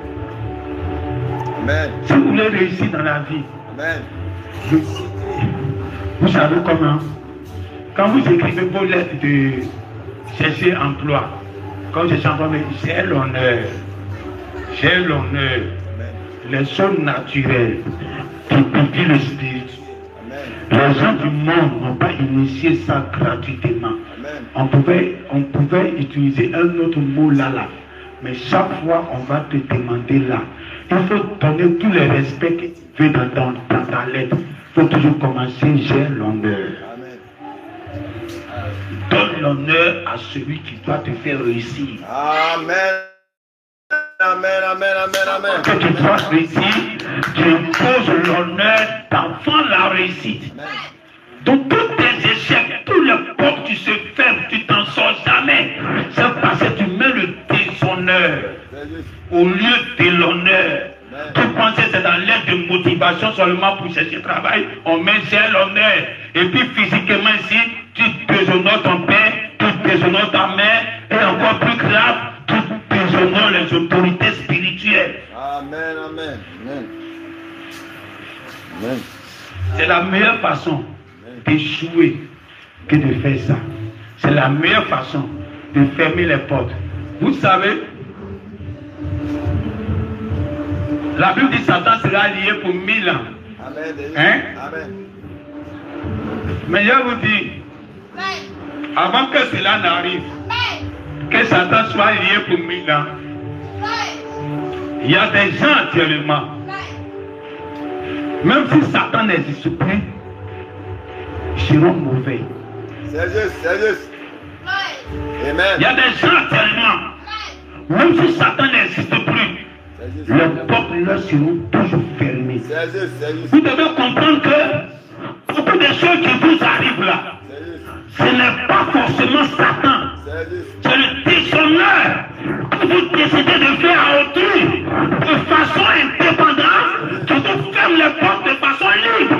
Amen. Si vous voulez réussir dans la vie, Amen. Vous savez comment? Quand vous écrivez vos lettres de chercher emploi, quand vous cherchez emploi, j'ai l'honneur. J'ai l'honneur. Les choses naturelles qui publient le spirit. Les gens du monde n'ont pas initié ça gratuitement. On pouvait, on pouvait utiliser un autre mot là, là. Mais chaque fois, on va te demander là. Il faut donner tous les respects que tu veux dans, dans, dans ta lettre. Il faut toujours commencer, j'ai l'honneur. Donne l'honneur à celui qui doit te faire réussir. Amen. Amen, amen, amen, amen. Que tu dois réussir, tu imposes l'honneur d'avant la réussite. Amen. Donc tous tes échecs, tous les portes qui se ferment, tu t'en sors jamais. C'est parce que tu mets le déshonneur. au lieu de l'honneur. Tu penses que c'est dans l'aide de motivation seulement pour chercher travail, on met c'est l'honneur. Et puis physiquement ici, tu déshonores ton père, tu déshonores ta mère, et encore plus grave, tu déshonores les autorités spirituelles. Amen, amen, amen. Amen. C'est la meilleure façon d'échouer que de faire ça. C'est la meilleure façon de fermer les portes. Vous savez, la Bible dit que Satan sera lié pour mille ans. Amen. Hein? Amen. Mais je vous dis, avant que cela n'arrive, que Satan soit lié pour mille ans, il y a des gens actuellement, même si Satan n'existe plus, ils seront mauvais. C'est juste, c'est juste. Amen. Il y a des gens actuellement, même si Satan n'existe plus, les portes leur seront toujours fermées. C'est juste, c'est juste. Vous devez comprendre que beaucoup de choses qui vous arrivent là, ce n'est pas forcément Satan. C'est le déshonneur que vous décidez de faire à autrui de façon indépendante, qui vous ferme les portes de façon libre.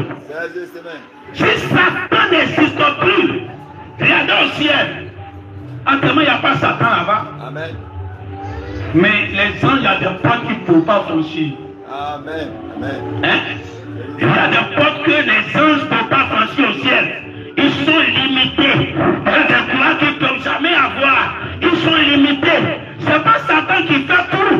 Si Satan n'existe plus, regardez au ciel. Actuellement, il n'y a pas Satan là-bas. Amen. Mais les gens, il y a des portes qu'il ne faut pas franchir. Amen. Amen. Hein? Il y a des portes que les anges ne peuvent pas franchir au ciel. Ils sont limités. Il y a des droits qu'ils ne peuvent jamais avoir. Ils sont limités. Ce n'est pas Satan qui fait tout.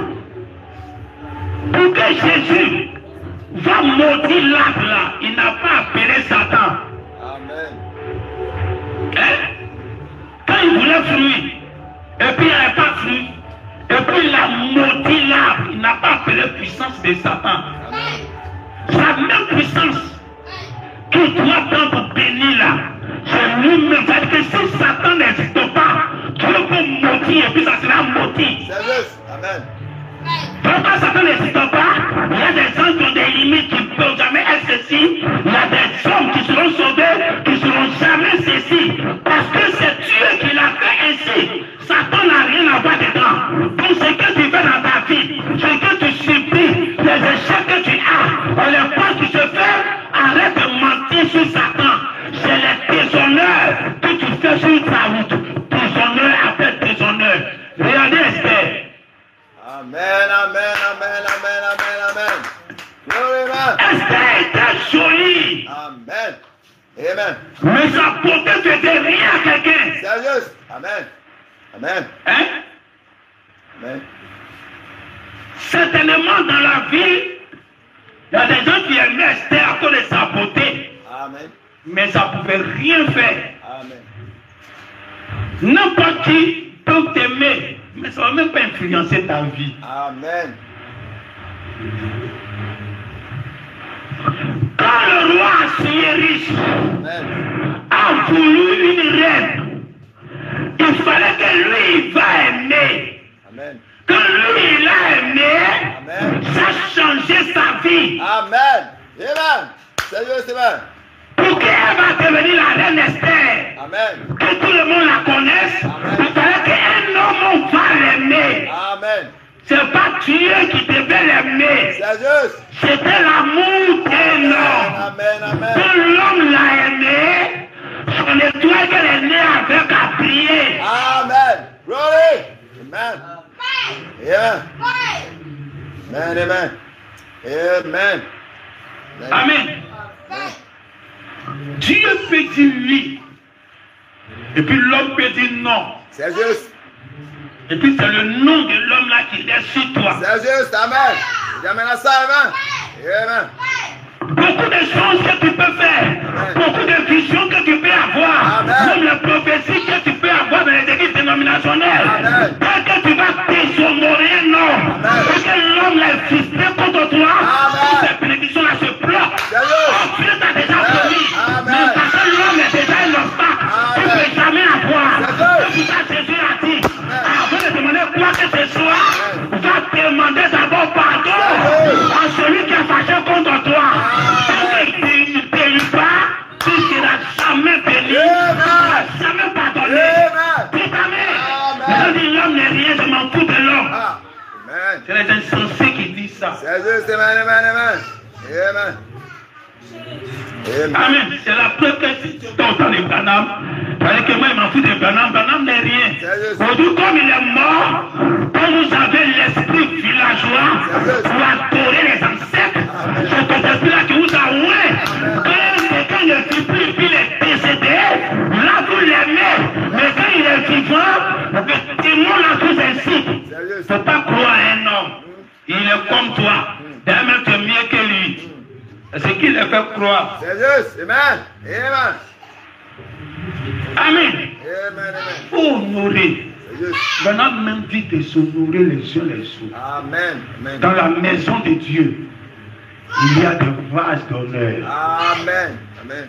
Pour que Jésus va maudire l'arbre là, il n'a pas appelé Satan. Amen. Hein? Quand il voulait fruit, et puis il n'y avait pas fruit, et puis il a maudit l'arbre, il n'a pas appelé puissance de Satan. Sa même puissance qui doit prendre bénir là, c'est lui-même. C'est que si Satan n'existe pas, Dieu peut maudire et puis ça sera maudit. C'est juste. Amen. Pourquoi Satan n'existe pas? Il y a des gens qui ont des limites qui ne peuvent jamais être ceci. Il y a des hommes qui seront sauvés, qui ne seront jamais ceci. Parce que c'est Dieu qui l'a fait ainsi. Satan n'a rien à voir dedans. Donc ce que tu fais dans ta vie, ce que tu subis, les échecs que tu as, les pas qui se font, arrête de mentir sur Satan. C'est les déshonneurs que tu fais sur ta route. Déshonneur après déshonneur. Regardez Esther. Amen, amen, amen, amen, amen, amen. Glory, amen. Esther était jolie. Amen. Amen. Mais sa beauté ne faisait rien à quelqu'un. C'est juste. Amen. Amen. Hein? Amen. Certainement dans la vie, il y a des gens qui aimaient Esther à cause de sa beauté. Amen. Mais ça ne pouvait rien faire. Amen. N'importe qui peut t'aimer, mais ça ne va même pas influencer ta vie. Amen. Quand le roi Assuérus Amen. a voulu une reine, il fallait que lui il va aimer. Amen. Que lui il a aimé, Amen. ça a changé sa vie. Amen. Amen. C'est juste, amen. Pour qu'elle va devenir la reine Esther, Amen. que tout le monde la connaisse, Amen. il fallait qu'un homme va l'aimer. Amen. C'est pas Dieu qui devait l'aimer. C'est juste. C'était l'amour d'un homme. Amen, amen. Quand l'homme l'a aimé, son étoile qu'elle est née avec a brillé. Amen. Glory. Amen. Yeah. Amen, amen. Amen. Amen. Dieu peut dire oui. Et puis l'homme peut dire non. C'est juste. Et puis c'est le nom de l'homme là qui est sur toi. C'est juste. Amen. J'amène à ça, amen. Amen. Beaucoup de choses que tu peux faire, beaucoup de visions que tu peux avoir, Amen. même les prophéties que tu peux avoir dans les églises dénominationnelles. Amen. Tant que tu vas déshonorer un homme, Amen. tant que l'homme l'a existé contre toi, Amen. ces bénédictions-là se bloquent. C'est juste. Dieu t'a déjà Amen. promis, Amen. mais parce que l'homme est déjà un obstacle, tu ne Amen. peux jamais avoir. C'est C'est pour ça que Jésus a dit, avant de demander quoi que ce soit, va demander d'abord pardon à celui qui a fâché contre toi. Tu ne bénis pas, tu ne seras jamais béni, tu ne seras jamais pardonné. Amen. Dis amen. Amen. Je dis l'homme n'est rien, je m'en fous de l'homme. Ah. Amen. C'est les insensés qui disent ça. C'est juste, amen, amen, amen. Amen. Amen. Amen. C'est la preuve que si tu entends les Branham, parce que moi je m'en fous des Branham, Branham n'est rien. Aujourd'hui, comme il est mort, quand vous avez l'esprit villageois pour adorer les ancêtres, c'est cet esprit-là qui vous a oué. Quand quelqu'un ne vit plus, puis il est décédé, là vous l'aimez. Mais quand il est vivant, le démon là vous incite. Il ne faut pas croire à un homme. Il est comme toi. D'ailleurs, tu es mieux que lui. C'est ce qu'il le fait croire. C'est juste. Amen. Amen. Amen. Amen. Il faut honorer. Maintenant, même dit de s'honorer les uns les autres. Amen. Amen. Dans la maison de Dieu, il y a des vases d'honneur. Amen. Amen.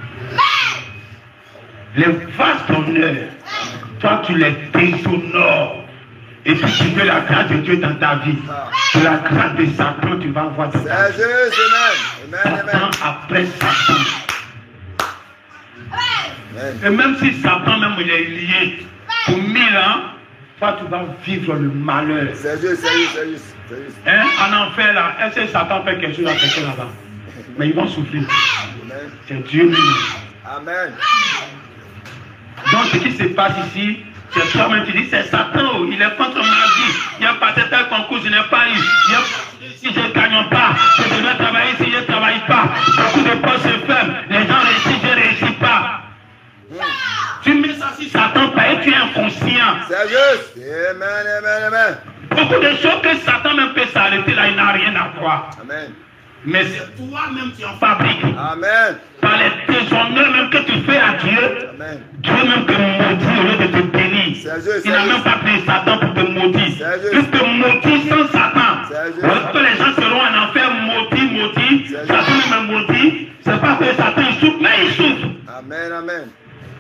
Les vases d'honneur, toi tu les déshonores. Et puis tu veux la grâce de Dieu dans ta vie. C'est la grâce de Satan tu vas avoir dans ta vie. C'est juste. Amen. Amen. Satan après Satan. Amen. Et même si Satan même il est lié pour mille ans, toi tu vas vivre le malheur. C'est juste, c'est juste, c'est juste, c'est juste. Hein? En enfer là, est-ce que Satan fait quelque chose à quelqu'un là-bas? Mais ils vont souffrir. Amen. C'est Dieu lui-même. Amen. Donc ce qui se passe ici, c'est toi-même qui dis, c'est Satan, il est contre ma vie. Il n'y a pas tel concours, je n'ai pas eu. Il y a, si je ne gagne pas, je devrais travailler si je ne travaille pas. Beaucoup de postes se ferment, les gens réussissent, je ne réussis pas. Mm. Tu mets ça si Satan paye, tu es inconscient. C'est juste. Amen, amen, amen. Beaucoup de choses que Satan même peut s'arrêter là, il n'a rien à voir. Amen. Mais c'est toi-même qui en fabriques. Amen. Par les déshonneurs même que tu fais à Dieu, Amen. Dieu même te maudit au lieu de te bénir. Juste, il n'a même pas pris Satan pour te maudire. Il te maudit sans Satan. Lorsque les gens seront en enfer maudits, maudits, Satan même maudit, c'est pas que Satan il souffre, mais il souffre. Amen, amen.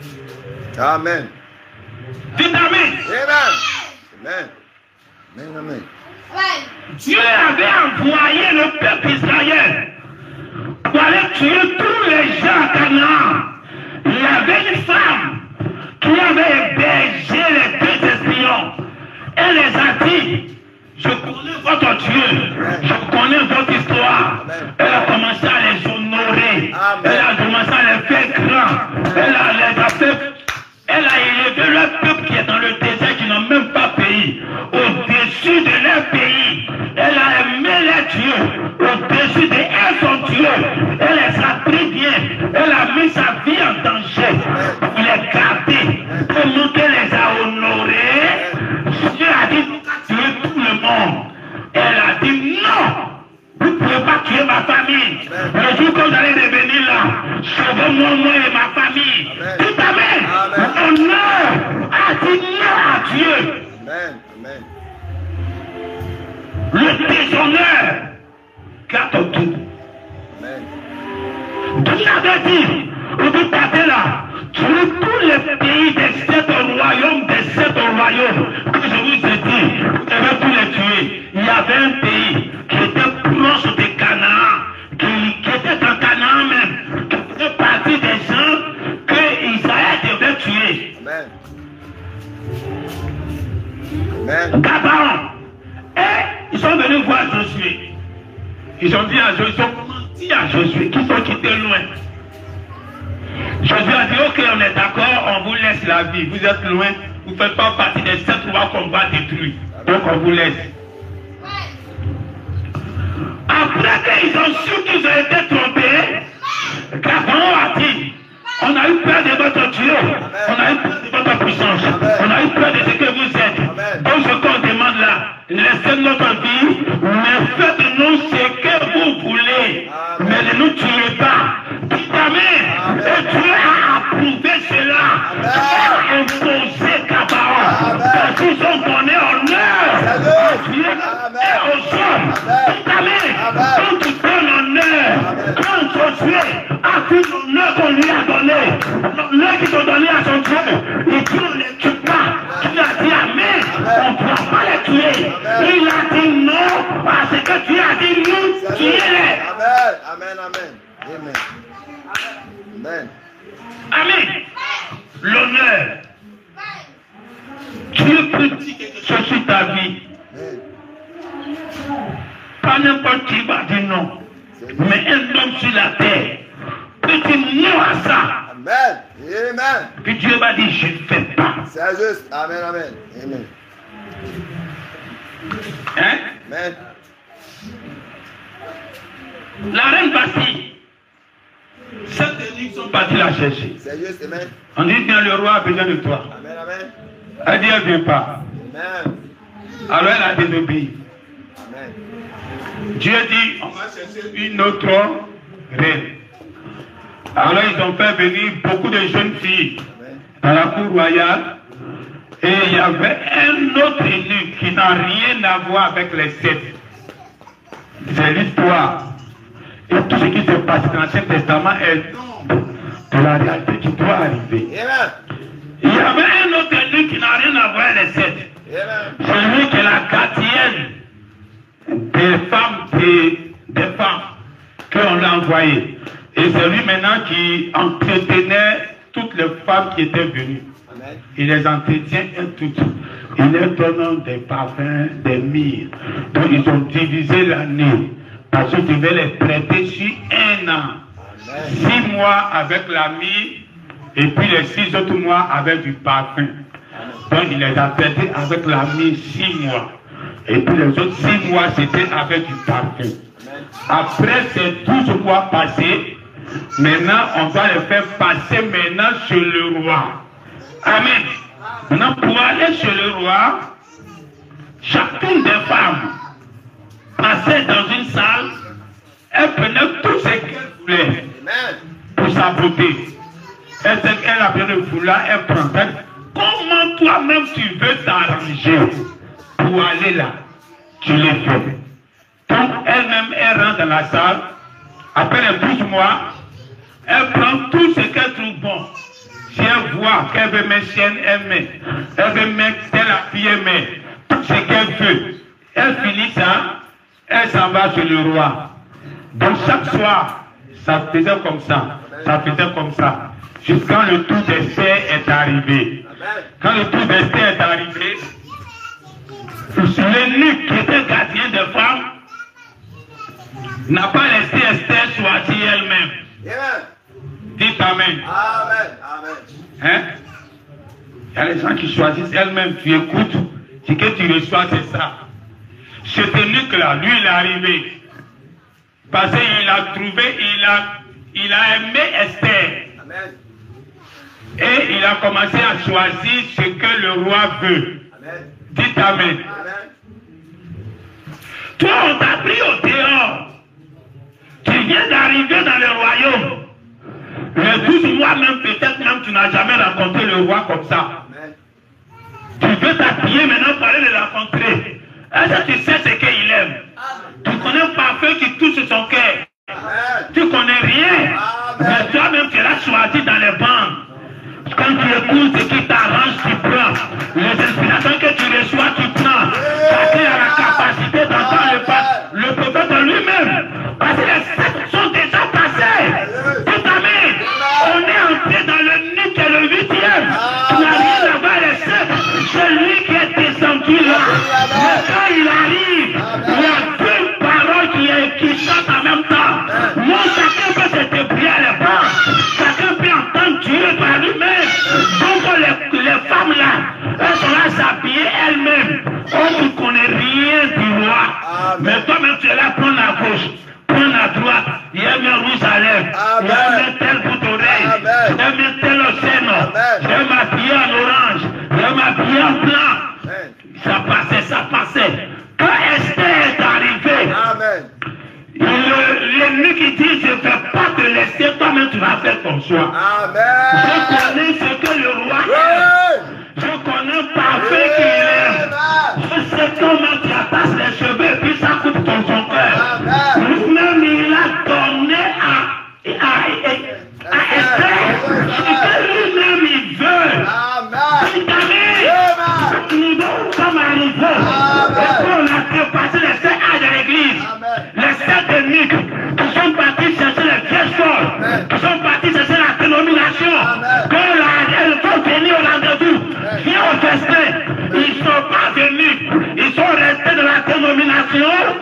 Amen. Dites amen. Amen. Amen. Amen, amen. Dieu avait envoyé le peuple Israël pour aller tuer tous les gens à Canaan. Il y avait une femme qui avait hébergé les deux espions. Elle les a dit, je connais votre Dieu, je connais votre histoire. Elle a commencé à les honorer. Elle a commencé à les faire grands. Elle a, les a fait, elle a élevé le peuple qui est dans le désert, qui n'a même pas pays. Au-dessus de leur pays, elle a aimé les dieux. Au-dessus de elle, son Dieu, elle les a pris bien. Elle a mis sa vie en danger pour les garder. Comment qu'elle les a honorés, Dieu a dit, tuer tout le monde. Elle a dit non. Vous ne pouvez pas tuer ma famille. Le jour que vous allez revenir là, sauvez-moi, moi et ma famille. Tout amen. Honneur a dit non à Dieu. Amen. Amen. Le déshonneur garde tout. Amen. Dieu avait dit, vous vous partez là, tuez tous les pays des sept royaumes, des sept royaumes, que je vous ai dit, vous devez tous les tuer. Il y avait un pays qui était proche de Canaan, qui, qui était en Canaan même, qui faisait partie des gens que Israël devait tuer. Amen. Amen. Gabaon. Et ils sont venus voir Josué. Ils ont dit à Josué, ils ont dit à Josué, qui sont quittés loin. Josué a dit, ok, on est d'accord, on vous laisse la vie. Vous êtes loin, vous ne faites pas partie des sept rois qu'on va détruire. Donc on vous laisse. Après qu'ils ont su qu'ils ont été trompés, Gabaon a dit, on a eu peur de votre Dieu, on a eu peur de votre puissance, on a eu peur de ce que vous êtes. Donc ce qu'on demande là, laissez notre vie, mais faites-nous ce que vous voulez, mais ne nous tuez pas. Dites amen. Et Dieu a approuvé cela. Dieu a imposé Gabaon. Parce qu'ils ont donné honneur à Dieu et aux hommes. Dites amen. Quand tu donnes honneur, quand Josué a pris l'honneur qu'on lui a donné, l'honneur qu'ils ont donné à son Dieu, et Dieu ne les tue pas. Dieu a dit amen. On ne doit pas les tuer. Il a dit non à ce que Dieu a dit nous, tuez-les. Amen. Amen. Amen. Amen. Amen. Amen. L'honneur. Dieu peut dire quelque chose sur ta vie. pas n'importe qui va dire non. Mais un homme sur la terre peut dire non à ça. Amen. Amen. Puis Dieu va dire, je ne fais pas. C'est juste. Amen, amen. Amen. Hein? Amen. La reine Bastille, sept ennemis sont partis la chercher. C'est juste. Amen. On dit, bien, le roi a besoin de toi. Amen, amen. Elle dit, elle ne vient pas. Amen. Alors elle a désobéi. Amen. Dieu dit, on va chercher une autre reine. Alors ils ont fait venir beaucoup de jeunes filles dans la cour royale. Et il y avait un autre élu qui n'a rien à voir avec les sept. C'est l'histoire. Et tout ce qui se passe dans l'Ancien Testament est de la réalité qui doit arriver. Amen. Il y avait un autre élu qui n'a rien à voir avec les sept. Amen. C'est lui qui est la gardienne des femmes, des, des femmes qu'on a envoyées. Et c'est lui maintenant qui entretenait toutes les femmes qui étaient venues. Amen. Il les entretient toutes. Il leur donne des parfums, des myrrhes. Donc ils ont divisé l'année. Parce que tu devais les prêter sur un an. Amen. Six mois avec la myrrhe. Et puis les six autres mois avec du parfum. Donc il les a traités avec la myrrhe six mois. Et puis les autres six mois c'était avec du parfum. Après ces douze mois passés, maintenant, on va les faire passer maintenant chez le roi. Amen. Maintenant, pour aller chez le roi, chacune des femmes passait dans une salle, elle prenait tout ce qu'elle voulait pour sa beauté. Elle sait qu'elle a besoin de foulard, elle prend. Comment toi-même tu veux t'arranger pour aller là? Tu le fais. Donc, elle-même, elle rentre dans la salle. Après les douze mois, elle prend tout ce qu'elle trouve bon. Si elle voit qu'elle veut mettre chienne, elle met. Elle veut mettre telle fille, elle met. Tout ce qu'elle veut. Elle finit ça, elle s'en va chez le roi. Donc chaque soir, ça faisait comme ça. Ça faisait comme ça. Jusqu'à le tour d'Esther est arrivé. Quand le tour d'Esther est arrivé, l'eunuque qui était gardien des femmes n'a pas laissé Esther choisir elle-même. Amen. Dites Amen. Amen. Amen. Hein? Il y a les gens qui choisissent elles-mêmes. Tu écoutes, ce que tu reçois, c'est ça. Cet eunuque-là, lui, il est arrivé. Parce qu'il a trouvé, il a, il a aimé Esther. Amen. Et il a commencé à choisir ce que le roi veut. Amen. Dites Amen. Amen. Toi, on t'a pris au dehors. Tu viens d'arriver dans le royaume. Les douze mois même, peut-être même, tu n'as jamais rencontré le roi comme ça. Amen. Tu veux t'appuyer maintenant pour aller le rencontrer. Est-ce que tu sais ce qu'il aime? Tu connais un parfum qui touche son cœur. Amen. Tu connais rien. Mais toi-même, tu l'as choisi dans les bancs. Quand tu écoutes ce qui t'arrange, tu prends. Les inspirations que tu reçois, tu prends. Chacun a la capacité d'entendre le pas. Le prophète en lui-même. Parce que les sept sont déjà passés. Tout amen. On est entré dans le nid qui est le huitième. Tu n'as rien à voir les sept. C'est lui qui est descendu là. Mais quand il arrive, il y a deux paroles qui, qui chantent en même temps. Moi, chacun peut se débrouiller à les bancs. Chacun peut entendre Dieu par lui-même. Donc les, les femmes là, elles sont là s'habiller elles-mêmes. On ne connaît rien du roi. Amen. Mais toi-même tu es là, prends la gauche, prends la droite. Il y a un rouge à lèvres. Il y a un tel bout d'oreille. Il y a un tel océan. Il y a m'habiller en orange. Il y a m'habiller en blanc. Amen. Ça passait, ça passait. Quand Esther est arrivée, Amen. l'ennemi qui dit je ne vais pas te laisser, toi-même tu vas faire ton choix. Amen. Je connais ce que le roi Oui. aime. Je connais parfait qu'il aime. Je sais comment tu attaches les cheveux et puis ça coupe ton son cœur. Amen. Même il a donné à, à, à, à Esther ce que lui-même il veut. Amen. Tu t'arrives. Nous devons comme arriver. Et puis on a dépassé les sept âges de l'église. Amen. Les sept eunuques qui sont partis chercher les pièces fortes, qui sont partis chercher la dénomination, que la, elles vont venir au lendemain.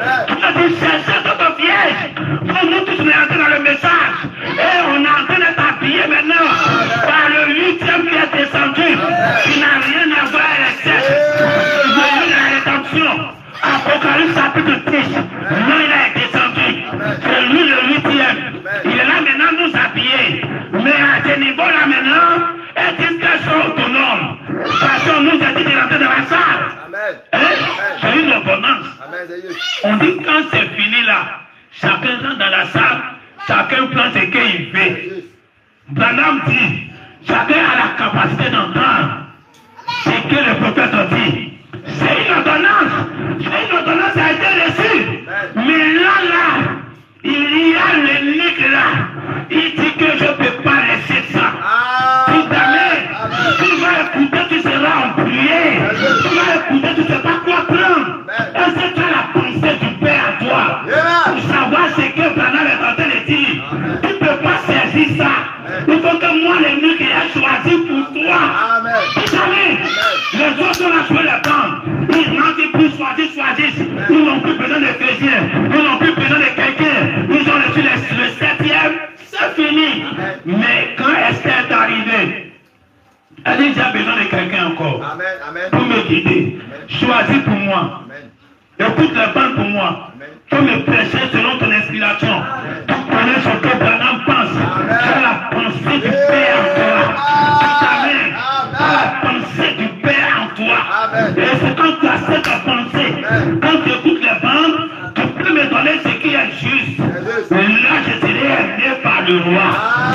Tu as dit chercher ton piège. Pour nous tous, on est entrés dans le message. Et on est en train d'être habillés maintenant par le huitième qui est descendu. Qui n'a rien à voir avec les sept. Il a la rédemption. Apocalypse chapitre dix. Non, il est descendu. C'est lui le huitième. Il est là maintenant nous habiller. Mais à ce niveau-là maintenant, est-ce qu'elles sont autonomes? Parce qu'on nous a dit de rentrer dans la salle. Hein? C'est une ordonnance. On dit quand c'est fini là, chacun rentre dans la salle, chacun prend ce qu'il fait. Branham dit, chacun a la capacité d'entendre ce que le prophète a dit. C'est une ordonnance. C'est une ordonnance qui a été reçue. Mais là, là, il y a l'unique là. Il dit que je ne peux pas laisser ça. Tu t'amènes. Tu vas écouter, tu seras en prière. Tu vas écouter, tu ne sais pas quoi prendre. Est-ce que tu as la pensée du Père à toi? Pour savoir ce que Branham est en train de dire. Tu ne peux pas saisir ça. Il faut que moi, l'ennemi qui a choisi pour toi. Tu t'amènes. Les autres sont là, je peux les prendre. Ils rentrent pour choisir, choisissent. Ils n'ont plus besoin de chrétiens. Ils n'ont plus besoin de quelqu'un. Ils ont reçu le, le septième. C'est fini. Mais quand Esther est arrivée, elle dit, j'ai besoin de quelqu'un encore. Amen, amen. Pour me guider. Choisis pour moi. Amen. Écoute les bandes pour moi. Pour me prêcher selon ton inspiration. Pour connaître ce que Branham pense. J'ai la pensée du Père en toi. Amen. La pensée du Père en toi. Et c'est quand tu as cette pensée, quand tu écoutes les bandes, tu peux me donner ce qui est juste. Et là, je serai aimé par le roi.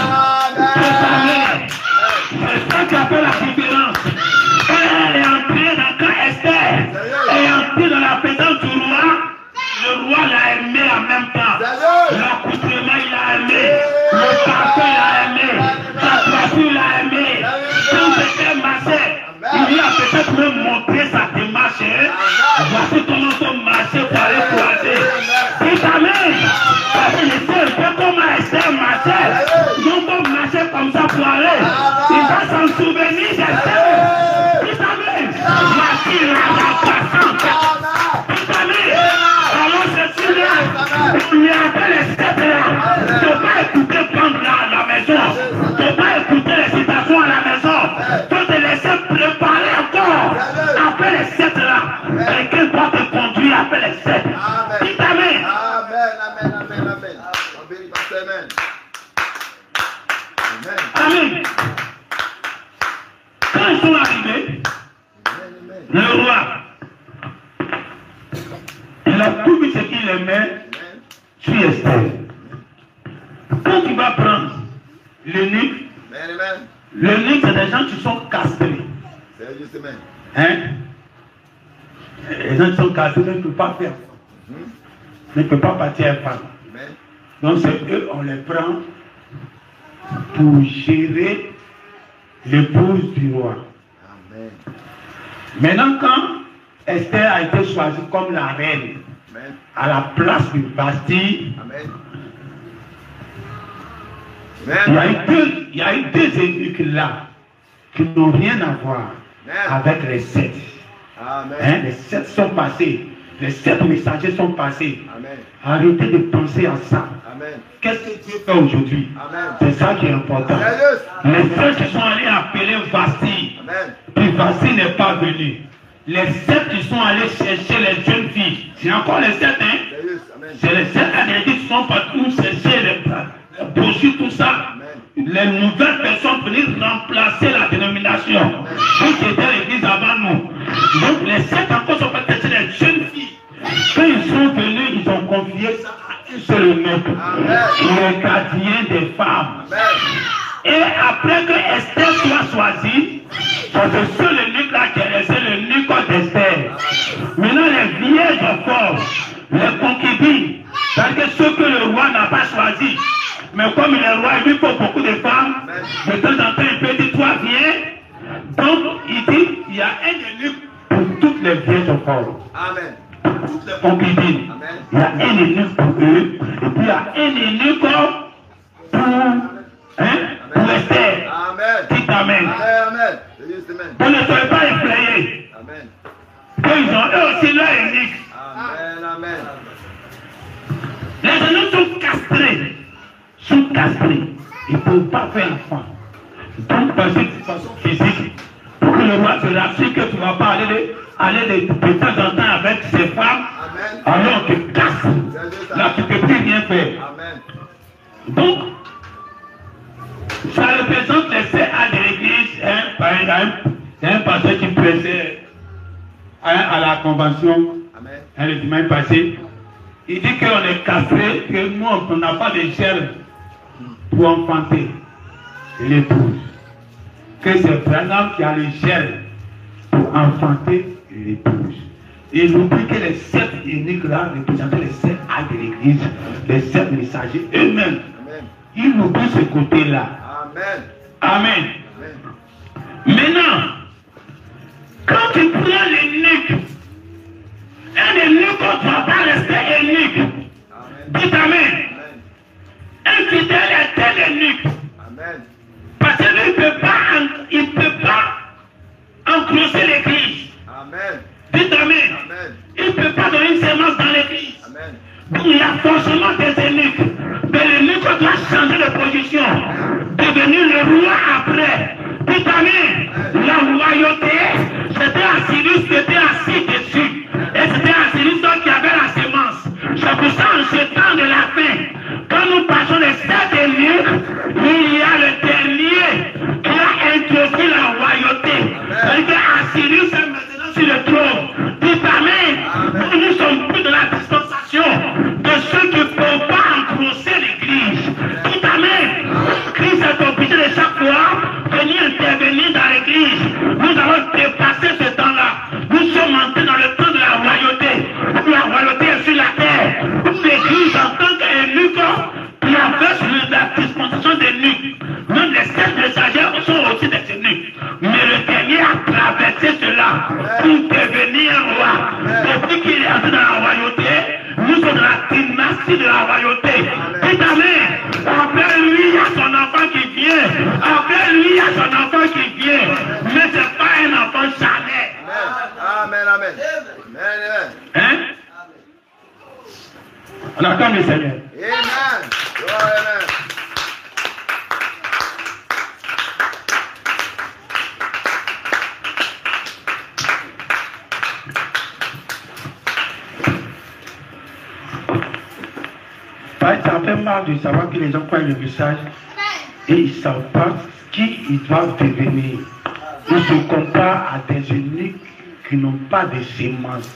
Amen. C'est ça qui a fait la différence. Quand elle est entrée dans quand Esther est entrée dans la présence du roi, le roi l'a aimé en même temps. L'accoutrement, il l'a aimé. Le parfum, il l'a aimé. Sa coiffure, il l'a aimé. Quand c'était marché, il lui a peut-être même montré sa démarche. Voici comment il faut marcher pour aller croiser. Il t'amène. Parce que je sais un peu comment Esther marchait. Donc on marchait comme ça pour aller. Il va s'en souvenir d'Esther. Il t'amène. Voici la passante. Il t'amène. Alors je suis là. Il y a les sept là. Il ne faut pas écouter prendre là à la maison. Il ne faut pas écouter les citations à la maison. Il faut te laisser préparer encore. Après les sept là. Quelqu'un doit te conduire après les sept. Il t'amène. Amen, amen, amen, amen. Amen. Amen. Quand ils sont arrivés, le roi, il a tout vu ce qu'il aimait sur Esther. Quand tu vas prendre l'eunuque, l'eunuque c'est des gens qui sont castrés. Hein? Les gens qui sont castrés ne peuvent pas faire ça. Ne peuvent pas partir à femme. Donc c'est eux, on les prend pour gérer l'épouse du roi. Amen. Maintenant, quand Esther a été choisie comme la reine, Amen, à la place du Bastille, Amen, Amen, il y a eu deux, il y a eu deux eunuques là qui n'ont rien à voir, Amen, avec les sept. Amen. Hein, les sept sont passés. Les sept messagers sont passés. Amen. Arrêtez de penser à ça. Qu'est-ce que Dieu fait aujourd'hui? C'est ça qui est important. Amen. Les sept qui sont allés appeler Vasti. Puis Vasti n'est pas venu. Les sept qui sont allés chercher les jeunes filles. C'est encore les sept, hein? C'est les sept Américains qui sont partout chercher les, les brochures, tout ça. Amen. Les nouvelles personnes venaient remplacer la dénomination. Donc c'était l'église avant nous. Donc les sept encore sont partis chercher les jeunes filles. Quand ils sont venus, ils ont confié ça à un seul eunuque, le gardien des femmes. Amen. Et après que Esther soit choisie, c'est le seul eunuque là qui est resté l'eunuque d'Esther. Maintenant les vierges encore, les concubines, c'est-à-dire ceux que le roi n'a pas choisi. Mais comme il est roi, il lui faut beaucoup de femmes. De temps en temps, il peut dire, toi viens. Donc il dit, il y a un eunuque pour toutes les vierges encore. Amen. Toutes les concubines. Il y a un eunuque pour eux. Et puis il y a un eunuque pour, hein, pour Esther. Amen. Dites Amen. Amen. Vous ne soyez pas effrayés. Amen. Qu'ils ont eux aussi leur eunuque. Amen. Amen. sont castrés. Sont castrés. Ils ne peuvent pas faire enfant. Donc, parce que de façon physique, pour que le roi te rassure que tu ne vas pas aller, aller de, de temps en temps avec ces femmes, amen, alors on te casse. Là, tu ne peux plus rien faire. Amen. Donc, ça représente les saints à l'église. Hein, par exemple, il y a un pasteur qui prêchait hein, à la convention hein, le dimanche passé. Il dit qu'on est castré, que nous, on n'a pas de chair pour enfanter l'épouse. Que c'est Branham qui a les chair pour enfanter l'épouse. Il oublie que les sept uniques là représentaient les sept actes de l'église, les sept messagers eux-mêmes. Il oublie ce côté-là. Amen. Amen. Amen. Maintenant, quand tu prends l'énuque, un eunuque ne doit pas rester eunuque. Dites Amen. Amen. Un fidèle est un eunuque. Amen. Parce qu'il ne peut pas, il peut pas encrocher l'église. Amen. Dites Amen. Amen. Il ne peut pas donner une sémence dans l'église. Amen. Donc il y a forcément des eunuques. Mais l'eunuque doit changer de position. Devenir le roi après. Dites Amen. Amen. La royauté, c'était Assyrus qui était assis dessus. Et c'était Assyrus qui avait la sémence. C'est pour ça en ce temps de la fin, quand nous passons les sept eunuques, il y a le dernier qui a introduit la royauté. C'est-à-dire qu'Assyrus est maintenant sur le trône. Dites Amen. Nous, nous sommes plus de la dispensation de ceux qui ne peuvent pas encrocher l'église. Dites Amen. Christ est obligé de chaque fois venir intervenir dans l'église. Nous allons dépasser ce temps-là. Nous sommes entrés dans le temps de la royauté. La royauté est sur la terre. L'église en tant qu'eunuque traverse la dispensation des eunuques. Même les sept messagers sont aussi des eunuques. Mais le dernier a traversé cela pour devenir roi. Depuis qu'il est entré dans la royauté, nous sommes dans la dynastie de la royauté. Dites Amen. Après lui, il y a son enfant qui vient. Après lui, il y a son enfant qui vient. Mais ce n'est pas un enfant charnel. Amen, amen. Amen, amen. Hein? On attend le Seigneur. Amen. Gloire, amen. Ça fait mal de savoir que les gens prennent le message et ils ne savent pas qui ils doivent devenir. Ils se comparent à des eunuques qui n'ont pas de sémence.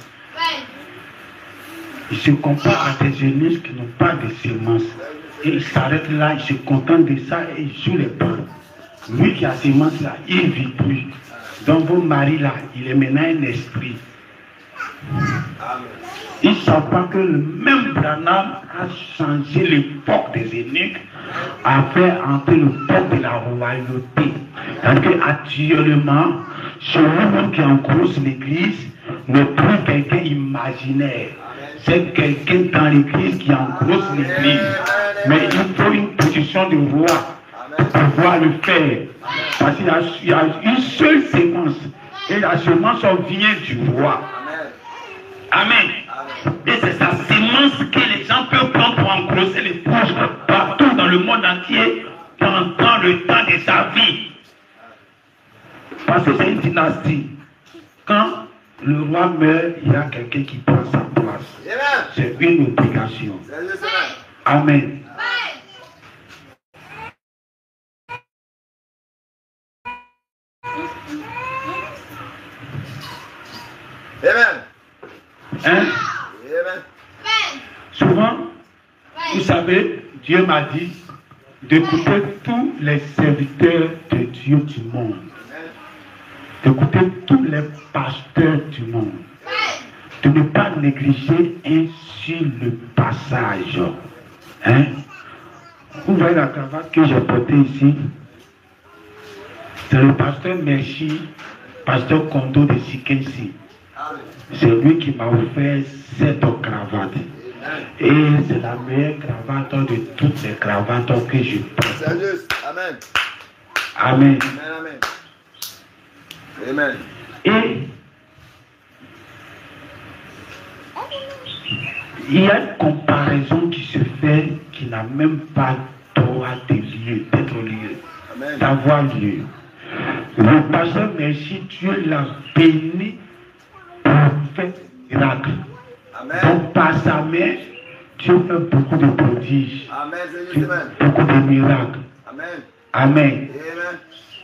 Ils se comparent à des eunuques qui n'ont pas de sémence. Et ils s'arrêtent là, ils se contentent de ça et ils jouent les bancs. Lui qui a sémence là, il ne vit plus. Donc vos maris là, il est maintenant un esprit. Ils ne savent pas que le même Branham a changé l'époque des eunuques, a fait entrer l'époque de la royauté. Parce qu'actuellement, celui-même qui engrosse l'église n'est plus quelqu'un imaginaire. C'est quelqu'un dans l'église qui engrosse l'église. Mais il faut une position de roi pour pouvoir le faire. Parce qu'il y, y a une seule sémence. Et la sémence vient du roi. Amen. Et c'est sa sémence que les gens peuvent prendre pour engrosser l'épouse partout dans le monde entier pendant le temps de sa vie. Parce que c'est une dynastie. Quand le roi meurt, il y a quelqu'un qui prend sa place. C'est une obligation. Amen. Amen. Hein? Souvent, vous savez, Dieu m'a dit d'écouter tous les serviteurs de Dieu du monde. D'écouter tous les pasteurs du monde. De ne pas négliger un seul le passage. Hein? Vous voyez la cravate que j'ai portée ici? C'est le pasteur Merci, pasteur Kondo de Sikensi. C'est lui qui m'a offert cette cravate. Et c'est la meilleure cravate de toutes les cravates que je porte. C'est juste. Amen. Amen. Amen. Amen. Et il y a une comparaison qui se fait qui n'a même pas droit de lieu, d'être lieu, d'avoir lieu. Le pasteur, merci, Dieu l'a béni pour faire miracle. Donc par sa main, Dieu fait beaucoup de prodiges, Dieu fait beaucoup de miracles. Amen. Amen. Amen.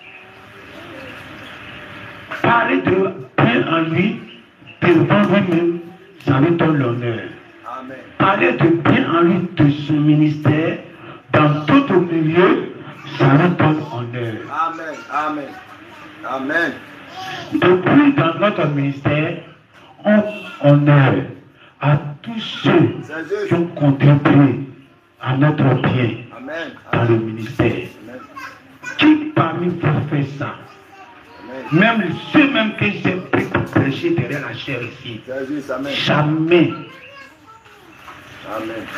Parler de bien en lui, devant lui-même, ça lui donne l'honneur. Parler de bien en lui, de son ministère, dans tout au milieu, ça lui donne honneur. Amen. Amen. Amen. Depuis dans notre ministère, on honneur à tous ceux qui ont contribué à notre bien dans le ministère. Qui parmi vous fait ça? Même ceux même que j'ai pu prêcher derrière la chair ici. Jamais. Amen.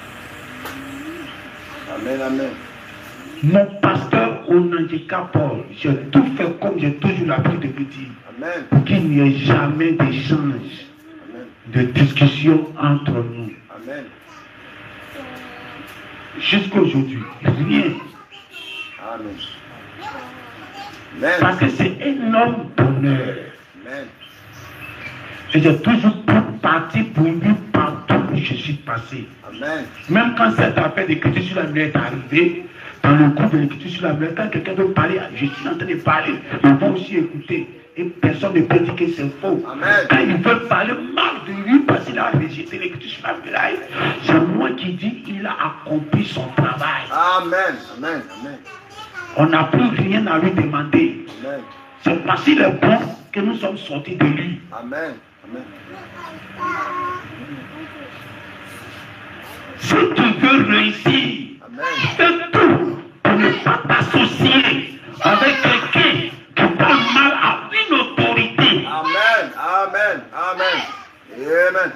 Amen, amen. Mon pasteur au handicap, j'ai tout fait comme j'ai toujours l'habitude de vous dire. Amen. Pour qu'il n'y ait jamais d'échange, de discussion entre nous. Amen. Jusqu'à aujourd'hui, rien. Amen. Parce que c'est un énorme bonheur. Amen. Et j'ai toujours parti pour lui partout où je suis passé. Amen. Même quand cette affaire d'écriture sur la lumière est arrivée, dans le groupe de l'écriture sur la lumière, quand quelqu'un veut parler, je suis en train de parler, ils vont aussi écouter. Et personne ne peut dire que c'est faux. Amen. Quand ils veulent parler mal de lui parce qu'il a rejeté l'écriture sur la lumière, c'est moi qui dis qu'il a accompli son travail. Amen. Amen. Amen. On n'a plus rien à lui demander. C'est parce qu'il est bon que nous sommes sortis de lui. Amen. Amen. Si tu veux réussir, fais tout pour ne pas t'associer avec quelqu'un qui parle mal à une autorité. Amen. Amen. Amen. Amen.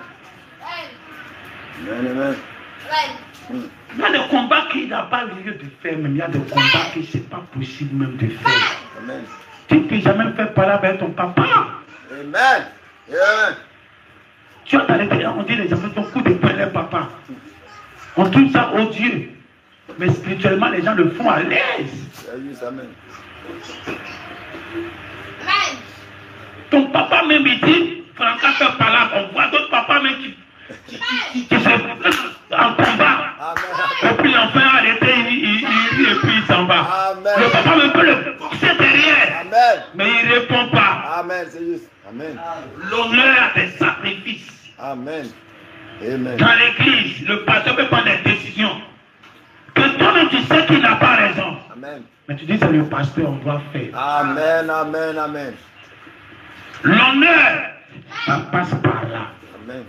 Amen. Amen. Il y a des combats qu'il n'a pas lieu de faire, mais il y a des combats que ce n'est pas possible même de faire. Amen. Tu ne peux jamais faire parler avec ton papa. Amen. Amen. Tu as allé, on dit les gens font coup de poing leur papa. On trouve ça odieux. Mais spirituellement, les gens le font à l'aise. Amen. Ton papa même il dit, Franca fait parler, on voit d'autres papas même qui, qui, qui, qui se en combat. Amen. Et puis l'enfant a arrêté, il, il, il, et puis il s'en va. Amen. Le papa même peut le forcer derrière. Amen. Mais il ne répond pas. Amen, c'est juste. Amen. L'honneur des sacrifices. Amen. Amen. Dans l'église, le pasteur peut prendre des décisions. Que toi-même tu sais qu'il n'a pas raison. Amen. Mais tu dis c'est le pasteur, on doit faire. Amen, amen, amen. L'honneur, ça passe par là. Amen.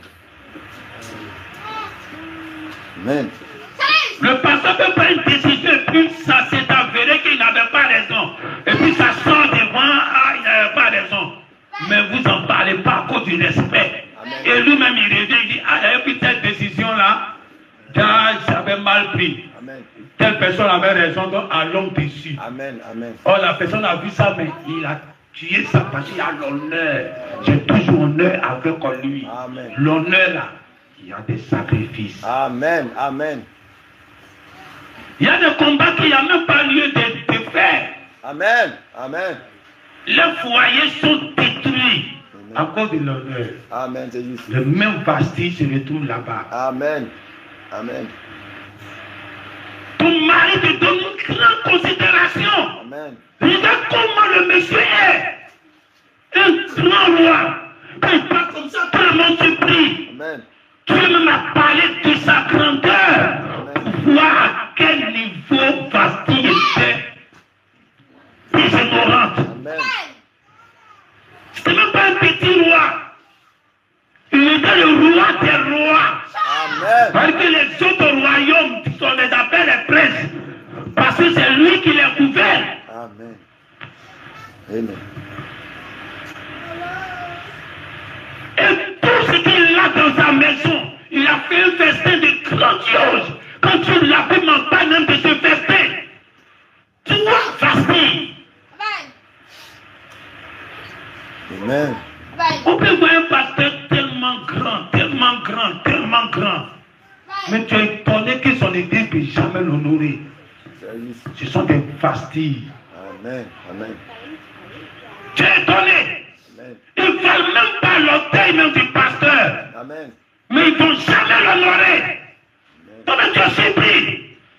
Amen. Le pasteur peut prendre une décision et puis ça s'est avéré qu'il n'avait pas raison. Et puis ça sort devant, ah, il n'avait pas raison. Mais vous n'en parlez pas à cause du respect. Amen. Et lui-même il revient, il dit, ah, il avait pris cette décision-là, j'avais mal pris. Amen. Telle personne avait raison, donc allons dessus. Amen, amen. Oh, la personne a vu ça, mais il a tué ça parce qu'il a l'honneur. J'ai toujours honneur avec lui. L'honneur là, il y a des sacrifices. Amen, amen. Il y a des combats qu'il n'y a même pas lieu de, de faire. Amen, amen. Les foyers sont détruits à cause de l'honneur. Amen, c'est juste. Le même vestige se retrouve là-bas. Amen, amen. Ton mari te donne une grande considération. Amen. Regarde comment le monsieur est. Un grand roi. Quand il parle comme ça, tout le monde se prie. Amen. Tu veux même parler de sa grandeur. Pour voir à quel niveau Vasti était déshonorante. Amen. C'était même pas un petit roi. Il était le roi des rois. Amen. Parce que les autres royaumes, on les appelle les princes. Parce que c'est lui qui les gouverne. Amen. Amen. Et tout ce qu'il a dans sa maison, il a fait un festin de grandiose. Quand tu l'as m'en pas même de ce festin, tu dois faster. Amen. On peut voir un pasteur tellement grand, tellement grand, tellement grand. Mais tu es étonné que son église ne peut jamais l'honorer. Ce sont des fastilles. Amen. Amen. Tu es étonné. Amen. Ils ne veulent même pas l'orteil même du pasteur. Amen. Mais ils ne vont jamais l'honorer. Donc tu es surpris.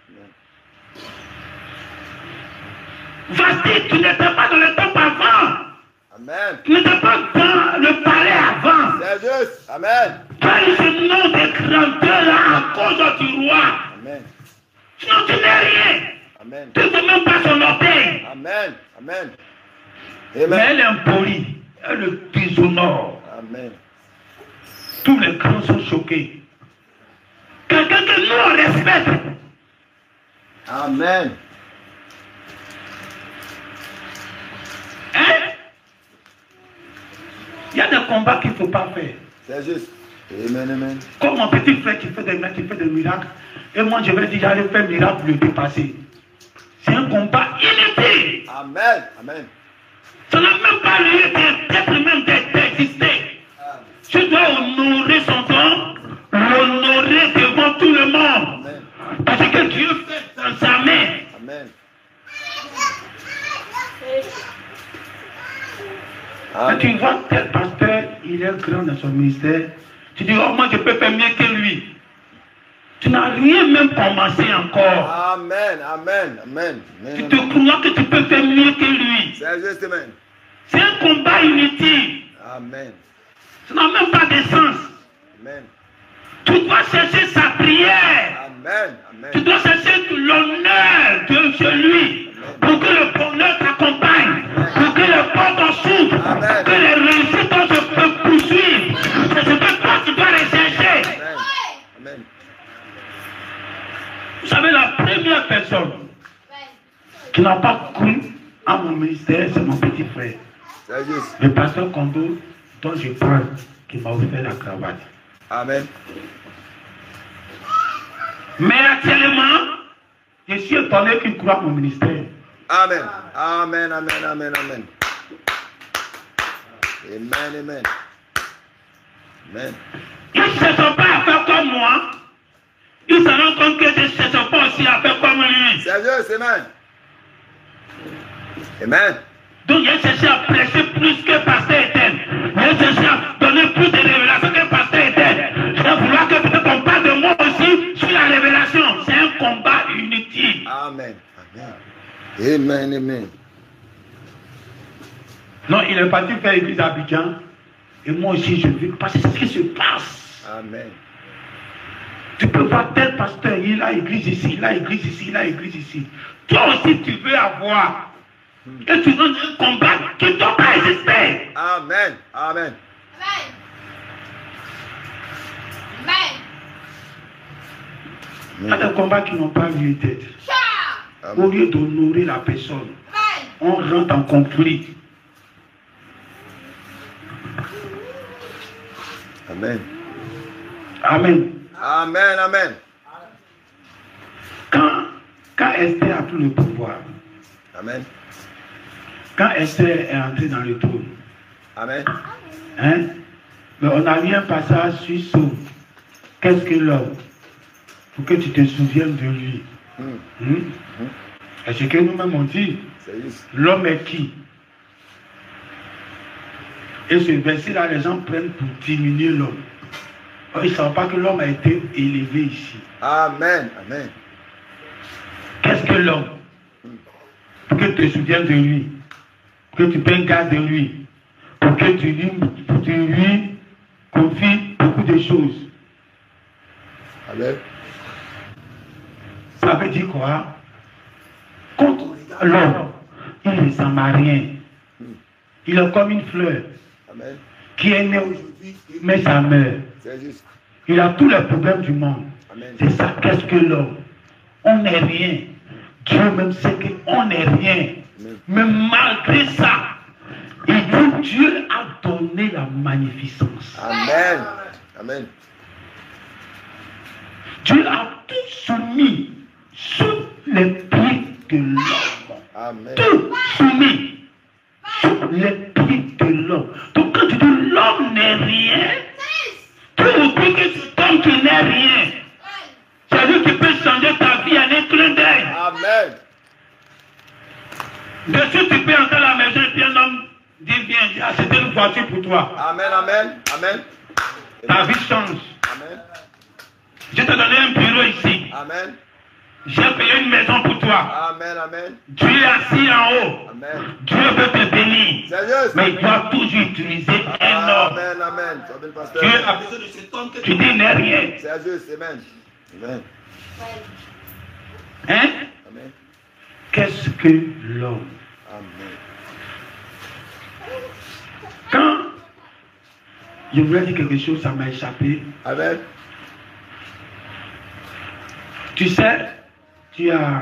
Vas-y, tu n'étais pas dans le temple avant. Amen. Tu n'étais pas dans le palais avant. C'est juste. Amen. Tu as eu ce nom de grandeur là à cause du roi. Amen. Sinon tu n'es rien. Amen. Tu ne sais même pas son orteil. Amen. Amen. Mais Amen. elle est impolie. Elle le déshonore. Amen. Tous les grands sont choqués. Quelqu'un que nous on respecte. Amen. Hein? Il y a des combats qu'il ne faut pas faire. C'est juste. Amen. Amen. Comme mon petit frère qui fait des miracles, qui fait des miracles. Et moi je vais dire j'allais faire miracle pour le dépasser. C'est un combat inutile. Amen. Amen. Ça n'a même pas lieu d'être même d'exister. Tu dois honorer son don, l'honorer devant tout le monde. Amen. Parce que Dieu fait dans sa main. Amen. Quand tu vois tel pasteur, il est grand dans son ministère, tu dis, oh moi je peux faire mieux que lui. Tu n'as rien même commencé encore. Amen. Amen. Amen. Tu te crois que tu peux faire mieux que lui. C'est juste. Amen. C'est un combat inutile. Amen. Ça n'a même pas de sens. Amen. Tu dois chercher sa prière. Amen. Tu Amen. dois chercher l'honneur de celui pour que le bonheur t'accompagne, pour que le port t'en s'ouvre, Amen. que les réussites se poursuivent. C'est ce que toi tu dois rechercher. Amen. Amen. Vous savez, la première personne qui n'a pas cru à mon ministère, c'est mon petit frère. C'est juste. Le pasteur Kondo, dont je parle, qui m'a offert la cravate. Amen. Mais actuellement, je suis étonné qu'il croit à mon ministère. Amen. Amen. Amen. Amen. Amen. Amen. Amen. Amen. Ils ne cherchent pas à faire comme moi. Ils se rendent compte que je ne cherche pas aussi à faire comme lui. C'est juste. Amen. Amen. Donc il a cherché à prêcher plus que pasteur Etienne. Il a cherché à donner plus de révélations que pasteur Etienne. Je vais vouloir que peut-être on parle de moi aussi sur la révélation. C'est un combat inutile. Amen. Amen. Amen. Amen. Non, il est parti faire l'église à Abidjan. Et moi aussi je veux parce que c'est ce qui se passe. Amen. Tu peux voir tel pasteur, il a église ici, il a église ici, il a église ici. Toi aussi tu veux avoir. Et tu donnes un combat qui ne doit pas exister. Amen. Amen. Il y a des combats qui n'ont pas lieu d'être. Au lieu d'honorer la personne, on rentre en conflit. Amen. Amen. Amen. Amen. Quand, quand Esther a pris le pouvoir, Amen. quand Esther est entrée dans le trône, Amen. hein, mais on a mis un passage sur Saul. Qu'est-ce que l'homme? Pour que tu te souviennes de lui. Mm. Hmm? Mm. Et ce que nous-mêmes on dit, C'est juste. l'homme est qui? Et ce verset-là, les gens prennent pour diminuer l'homme. Ils ne savent pas que l'homme a été élevé ici. Amen. Amen. Qu'est-ce que l'homme? Pour que tu te souviennes de lui, pour que tu prennes garde de lui, pour que tu lui, pour que tu lui confies beaucoup de choses. Amen. Ça veut dire quoi? Quand on regarde l'homme, il ne ressemble à rien. Il est comme une fleur Amen. qui est née aujourd'hui, mais ça meurt. C'est juste. Il a tous les problèmes du monde. Amen. C'est ça, qu'est-ce que l'homme? On n'est rien. Dieu même sait qu'on n'est rien. Amen. Mais malgré ça, il dit Dieu a donné la magnificence. Amen. Amen. Dieu a tout soumis sous les pieds de l'homme. Amen. Tout soumis sous les pieds de l'homme. Donc quand tu dis l'homme n'est rien, tu oublies que cet homme qui n'est rien. Dessus, tu peux entrer à la maison et puis un homme dit viens, j'ai acheté une voiture pour toi. Amen, amen, amen. Ta vie change. Amen. Je t'ai donné un bureau ici. Amen. J'ai payé une maison pour toi. Amen, amen. Tu es assis en haut. Amen. Dieu veut te bénir. C'est juste. Mais il doit toujours utiliser un homme. Amen, amen. Tu as bien, pasteur. Dieu a besoin de cet homme que tu dis n'est rien. C'est juste, amen. Amen. Hein? Amen. Qu'est-ce que l'homme? Amen. Quand je voulais dire quelque chose, ça m'a échappé. Amen. Tu sais, tu as,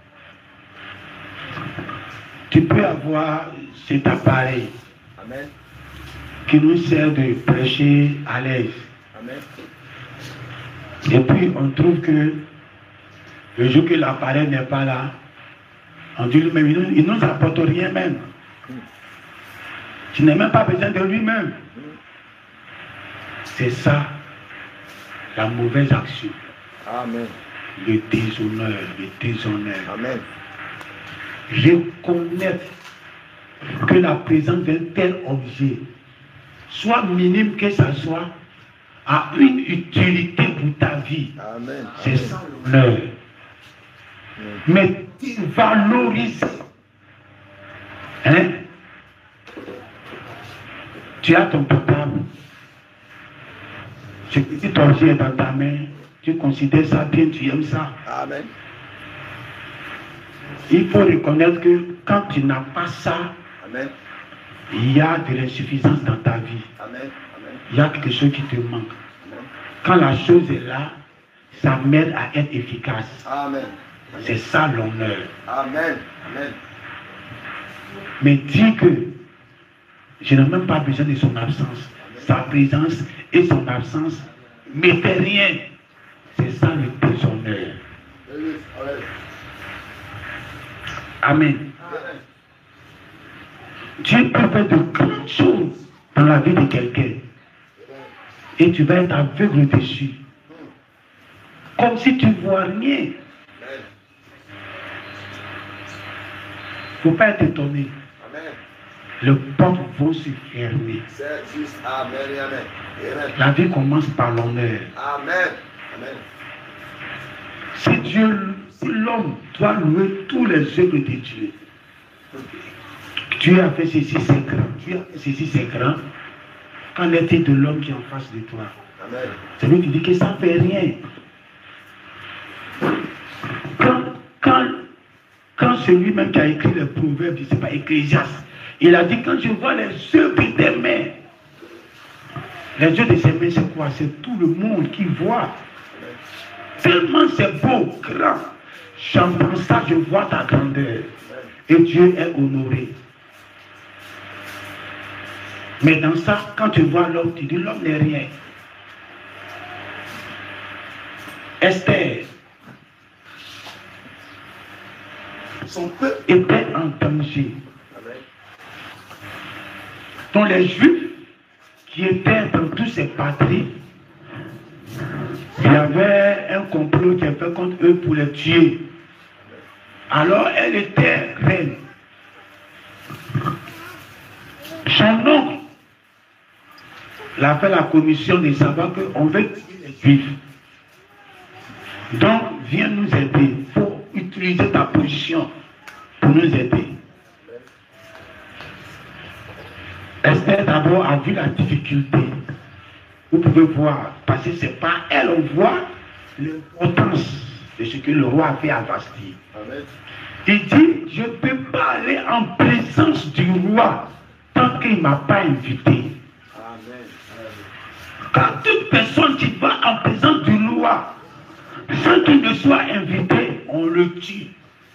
tu peux avoir cet appareil Amen. qui nous sert de prêcher à l'aise. Amen. Et puis on trouve que le jour que l'appareil n'est pas là, on dit lui-même, il ne nous apporte rien même. Tu n'as même pas besoin de lui-même. C'est ça, la mauvaise action. Amen. Le déshonneur, le déshonneur. Amen. Reconnaître que la présence d'un tel objet, soit minime que ça soit, a une utilité pour ta vie. Amen. C'est ça l'honneur. Mais valoriser. Hein? Tu as ton portable. Ce petit objet est dans ta main. Tu considères ça bien, tu aimes ça. Amen. Il faut reconnaître que quand tu n'as pas ça, Amen. il y a de l'insuffisance dans ta vie. Amen. Amen. Il y a quelque chose qui te manque. Amen. Quand la chose est là, ça m'aide à être efficace. Amen. C'est ça l'honneur. Amen. Amen. Mais dis que je n'ai même pas besoin de son absence. Sa présence et son absence ne me fait rien. C'est ça le déshonneur. Amen. Dieu peut faire de grandes choses dans la vie de quelqu'un. Et tu vas être aveugle dessus. Comme si tu ne vois rien. Il ne faut pas être étonné. Les portes vont se fermer. C'est juste. Amen. Amen. Amen. La vie commence par l'honneur. Amen. Amen. Si Dieu, si l'homme doit louer tous les œuvres de Dieu. Dieu a fait ceci, c'est grand. Dieu a fait ceci, c'est grand. Qu'en est-il de l'homme qui est en face de toi? Amen. C'est lui qui dit que ça ne fait rien. Quand, quand, quand celui même qui a écrit les proverbes, je ne sais pas, Ecclésiaste, il a dit quand je vois les œuvres de tes mains, les yeux de ses mains, c'est quoi? C'est tout le monde qui voit. Tellement c'est beau, grand. J'entends ça, je vois ta grandeur. Et Dieu est honoré. Mais dans ça, quand tu vois l'homme, tu dis l'homme n'est rien. Esther, son peuple était en danger. Donc les Juifs qui étaient dans toutes ces patries, il y avait un complot qui était fait contre eux pour les tuer. Alors elle était reine. Son oncle l'a fait la commission de savoir qu'on veut tuer les Juifs. Donc viens nous aider. Il faut utiliser ta position pour nous aider. Esther d'abord a vu la difficulté. Vous pouvez voir, parce que c'est pas elle, on voit l'importance de ce que le roi a fait à Vasti. Il dit, je ne peux pas aller en présence du roi tant qu'il ne m'a pas invité. Amen. Quand toute personne qui va en présence du roi, sans qu'il ne soit invité, on le tue.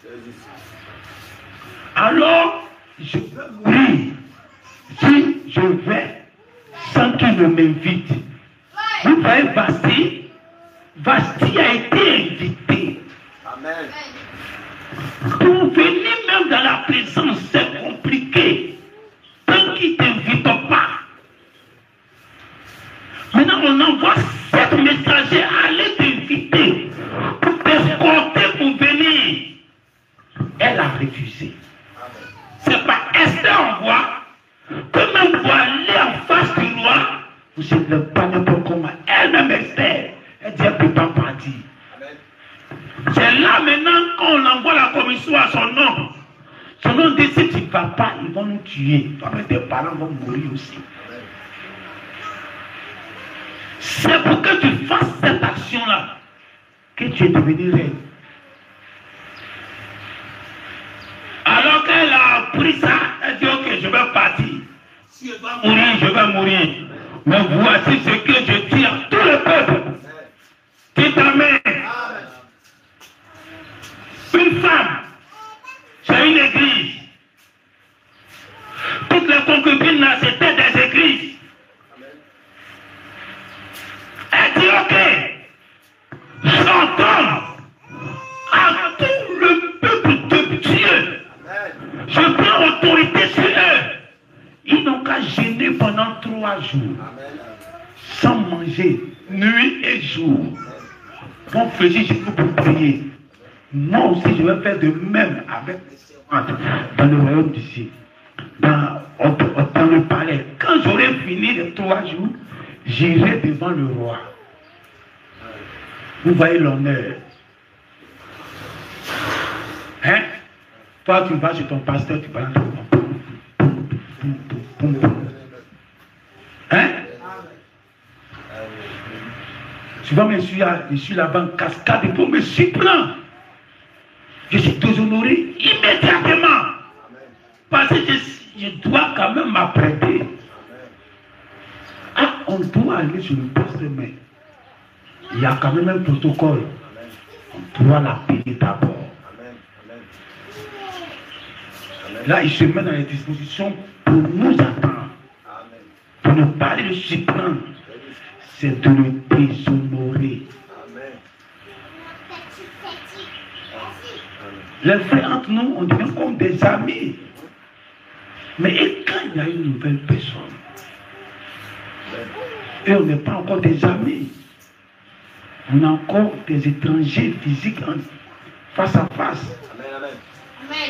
Alors, je veux mourir si je vais sans qu'il ne m'invite. Vous voyez, Vasti, Vasti a été invité. Amen. Pour venir même dans la présence, c'est compliqué. Tant qu'il ne t'invite pas. Maintenant, on envoie sept messagers à aller t'inviter pour t'escorter pour venir. Elle a refusé. C'est là maintenant qu'on envoie la commission à son nom. Son nom dit si tu ne vas pas, ils vont nous tuer. Après tes parents vont mourir aussi. C'est pour que tu fasses cette action-là que tu es devenu reine. Alors qu'elle a pris ça, elle dit ok, je vais partir. Si je dois mourir, je vais mourir. Mais voici ce que je dis à tout le peuple. Dites amen. Une femme, c'est une église. Toutes les concubines là, c'était des églises. Elle dit ok, j'entends à tout le peuple de Dieu. Je prends autorité sur eux. Ils n'ont qu'à gêner pendant trois jours. Sans manger, nuit et jour. Mon frère, je peux vous prier. Moi aussi, je vais faire de même avec les servantes dans le royaume d'ici. Dans, dans le palais. Quand j'aurai fini les trois jours, j'irai devant le roi. Vous voyez l'honneur. Hein? Toi, tu vas chez ton pasteur, tu parles. Hein? Tu vas me suivre, je suis là-bas en cascade pour me surprendre. Je suis déshonoré immédiatement. Parce que je, je dois quand même m'apprêter. Ah, on doit aller sur le poste de main. Il y a quand même un protocole. On doit la payer d'abord. Là, il se met dans les dispositions pour nous attendre. Pour ne pas le surprendre. C'est de le déshonorer. Les frères entre nous, on devient comme des amis. Mais et quand il y a une nouvelle personne, et on n'est pas encore des amis, on est encore des étrangers physiques en, face à face. Amen.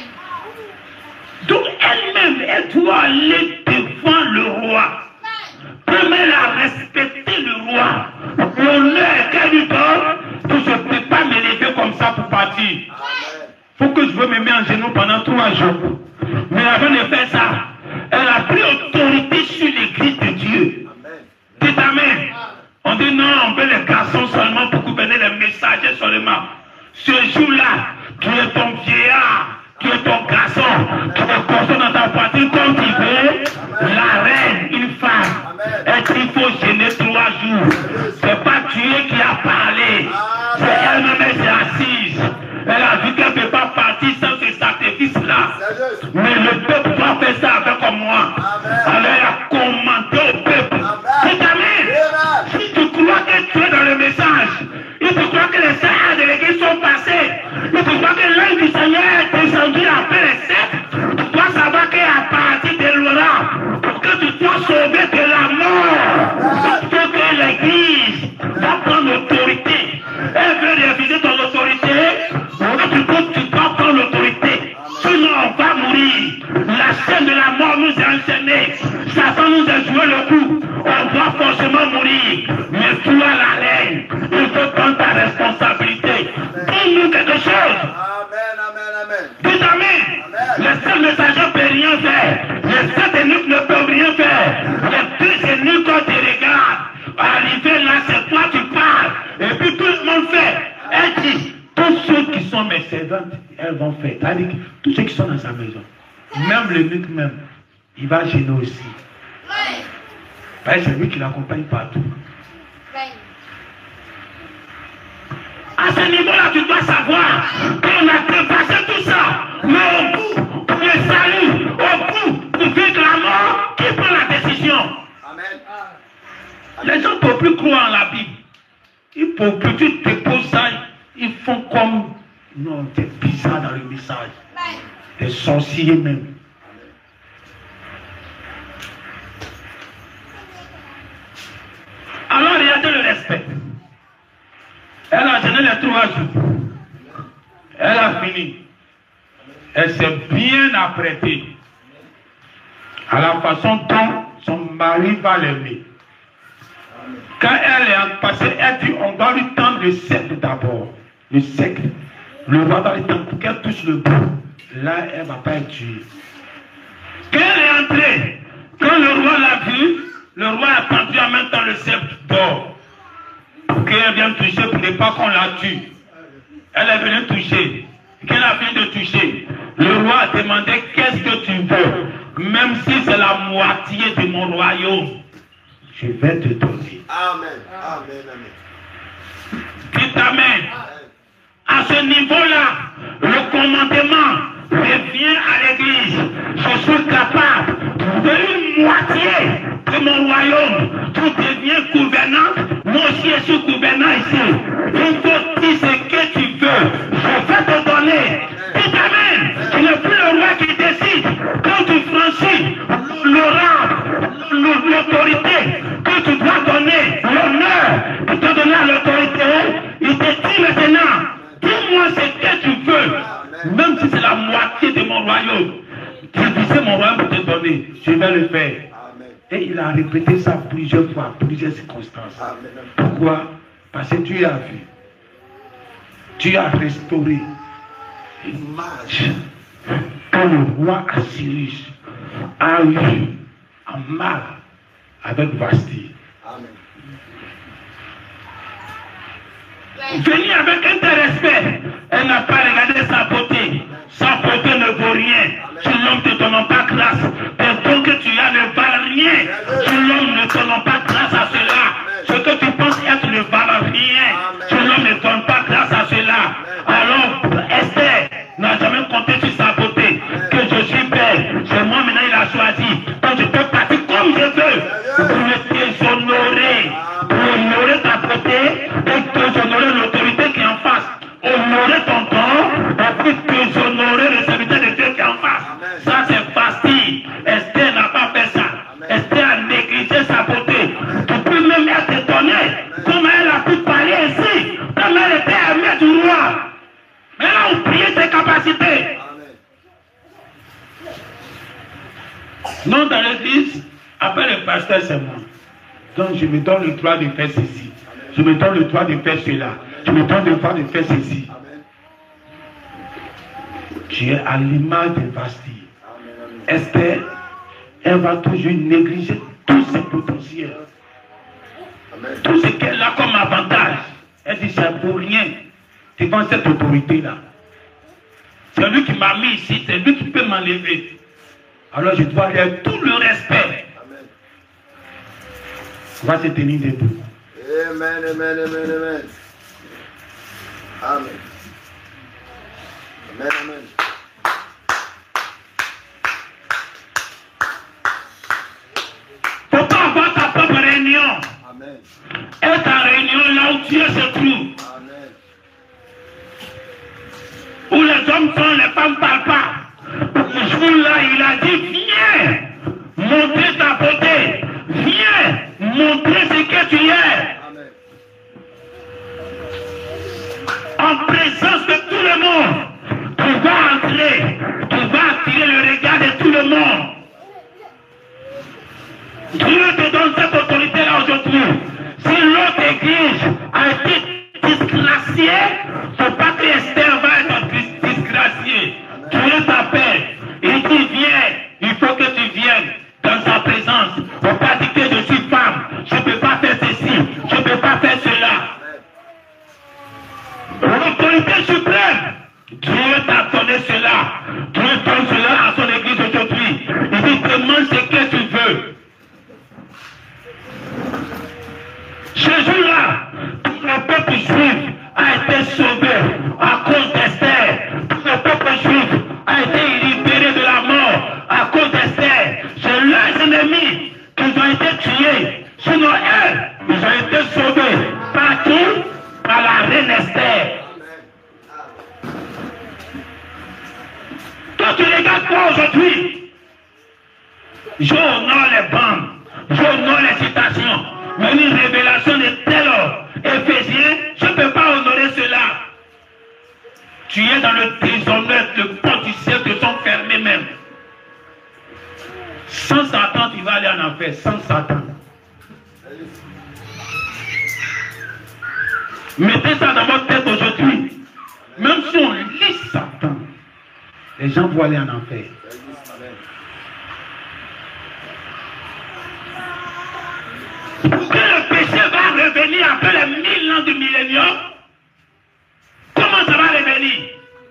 Donc elle-même, elle doit aller devant le roi. Premièrement, elle a respecté le roi. L'honneur qu'elle lui donne, que je ne peux pas me lever comme ça pour partir. Il faut que je me mette en genoux pendant trois jours. Mais avant de faire ça, elle a pris autorité sur l'église de Dieu. Dites amen. On dit non, on veut les garçons seulement pour gouverner les messagers seulement. Ce jour-là, tu es ton vieillard, tu es ton garçon, tu es personne dans ta partie comme tu veux, la reine, une femme. Est-ce qu'il faut gêner trois jours? C'est pas Dieu qui a parlé, c'est elle-même qui est assise. Elle a vu qu'elle ne peut pas partir sans ce sacrifice-là. Mais le peuple doit faire ça avec moi. Alors elle a commandé au peuple. C'est amen. Si tu crois que tu es dans le message, il faut croire que les saints de l'église sont passés. Il faut croire que l'œil du Seigneur est descendu après les sept. Tu dois savoir qu'à partir de là, pour que tu sois sauvé de la mort, il faut que l'église va prendre l'autorité. Elle veut refuser ton autorité. Tu dois prendre l'autorité. Sinon on va mourir. La chaîne de la mort nous a enchaînés. Satan nous a joué le coup. On doit forcément mourir. Mais toi la reine, il faut prendre ta responsabilité. Dis-nous quelque chose. Amen, amen, amen. Dis amen. Les seuls messagers ne peuvent rien faire. Les sept eunuques ne peuvent rien faire. Les deux eunuques quand tu regardes, arrivé là, c'est toi qui parles. Et puis tout le monde fait. Elle dit, tous ceux qui sont mes servantes, elles vont faire. C'est-à-dire que tous ceux qui sont dans sa maison, même l'eunuque même, il va gêner aussi. Parce que c'est lui qui l'accompagne partout. À ce niveau-là, tu dois savoir qu'on a dépassé tout ça. Mais au bout, pour le salut, au bout, pour vaincre la mort, qui prend la décision? Amen. Les gens ne peuvent plus croire en la Bible. Ils peuvent plus, tu déposes ça, ils font comme, non, c'est bizarre dans le message. Des sorciers même. Alors, regardez le respect. Elle a gêné les trois jours. Elle a fini. Elle s'est bien apprêtée. À la façon dont son mari va l'aimer. Quand elle est passée, elle dit on doit lui tendre le sceptre d'abord. le siècle, le roi va être pour qu'elle touche le bout. Là, elle ne va pas être tuée. Quand elle est entrée, quand le roi l'a vue, le roi a tendu en même temps le sceptre d'or pour qu'elle vienne toucher pour ne pas qu'on la tue. Elle est venue toucher. Quand elle a fini de toucher, le roi a demandé qu'est-ce que tu veux, même si c'est la moitié de mon royaume, je vais te donner. Amen. Amen. Amen. Dites Amen. À ce niveau-là, le commandement revient à l'église. Je suis capable de une moitié de mon royaume. Tu deviens gouvernant. Moi aussi, je suis gouvernant ici. Il faut dire ce que tu veux. Je vais te donner. Dites Amen. Tu n'es plus le roi qui décide. Quand tu franchis le rang, l'autorité que tu dois donner, l'honneur que tu dois donner à l'autorité, il te dit maintenant, dis-moi ce que tu veux, même si c'est la moitié de mon royaume. Diviser mon royaume pour te donner, je vais le faire. Et il a répété ça plusieurs fois, plusieurs circonstances. Pourquoi? Parce que tu as vu, tu as restauré une marche que le roi Assyrus a eu en mal avec Vashti. Venir avec un tel respect, elle n'a pas regardé sa beauté. Sa beauté ne vaut rien. Si l'homme ne te donne pas grâce, les dons que tu as ne valent rien. Si l'homme ne te donne pas grâce à cela, ce que tu penses être ne valent rien. Si l'homme ne donne pas grâce à cela, alors Esther n'a jamais compté sur sa beauté. Que je suis belle, c'est moi maintenant il a choisi. Donc je peux partir comme je veux pour me déshonorer, pour honorer ta beauté et déshonorer l'autorité qui est en face. Honorer ton don et puis déshonorer le serviteur de Dieu qui est en face. Ça c'est facile. Esther n'a pas fait ça. Esther a négligé sa beauté. Tu peux même être étonné comment elle a pu parler ainsi. Tellement elle était aimée du roi. Mais elle a oublié ses capacités. Non, dans l'église, après le pasteur, c'est moi. Donc je me donne le droit de faire ceci. Je me donne le droit de faire cela. Je me donne le droit de faire ceci. Tu es à l'image de Vashti. Esther, elle va toujours négliger tous ses potentiels. Tout ce qu'elle a comme avantage. Elle dit, c'est pour rien devant cette autorité-là. C'est lui qui m'a mis ici, c'est lui qui peut m'enlever. Alors je dois lui avoir tout le respect. On va se tenir debout. Amen, amen, amen, amen. Amen. Amen, amen. Faut pas avoir ta propre réunion. Amen. Et ta réunion là où Dieu se trouve. Amen. Où les hommes sont, les femmes ne parlent pas. Ce jour-là, il a dit, viens, montrer ta beauté. Viens, montrer ce que tu es. Amen. En présence de tout le monde, tu vas entrer, tu vas attirer le regard de tout le monde. Dieu te donne cette autorité-là aujourd'hui. Si l'autre église a été disgraciée, il ne faut pas que Esther va être disgraciée. Dieu t'appelle. Il dit, viens, il faut que tu viennes dans sa présence. Il ne faut pas dire que je suis femme, je ne peux pas faire ceci, je ne peux pas faire cela. L'autorité suprême, Dieu t'a donné cela. Dieu donne cela à son église aujourd'hui. Il dit, demande ce que tu veux. Ce jour-là, tout le peuple juif a été sauvé à cause d'Esther. Tout le peuple juif a été libéré de la mort à cause d'Esther. C'est leurs ennemis qui ont été tués. Sinon, elles, ils ont été sauvés. Par qui? Par la reine Esther. Toi, tu regardes toi aujourd'hui. J'honore les bandes. J'honore les citations. Mais une révélation de tel ordre, Éphésiens, je ne peux pas honorer cela. Tu es dans le déshonneur, le pont du ciel te sont fermés même. Sans Satan, tu vas aller en enfer. Sans Satan. Mettez ça dans votre tête aujourd'hui. les gens vont aller en enfer. Que le péché va revenir après les mille ans du millénium. Comment ça va revenir?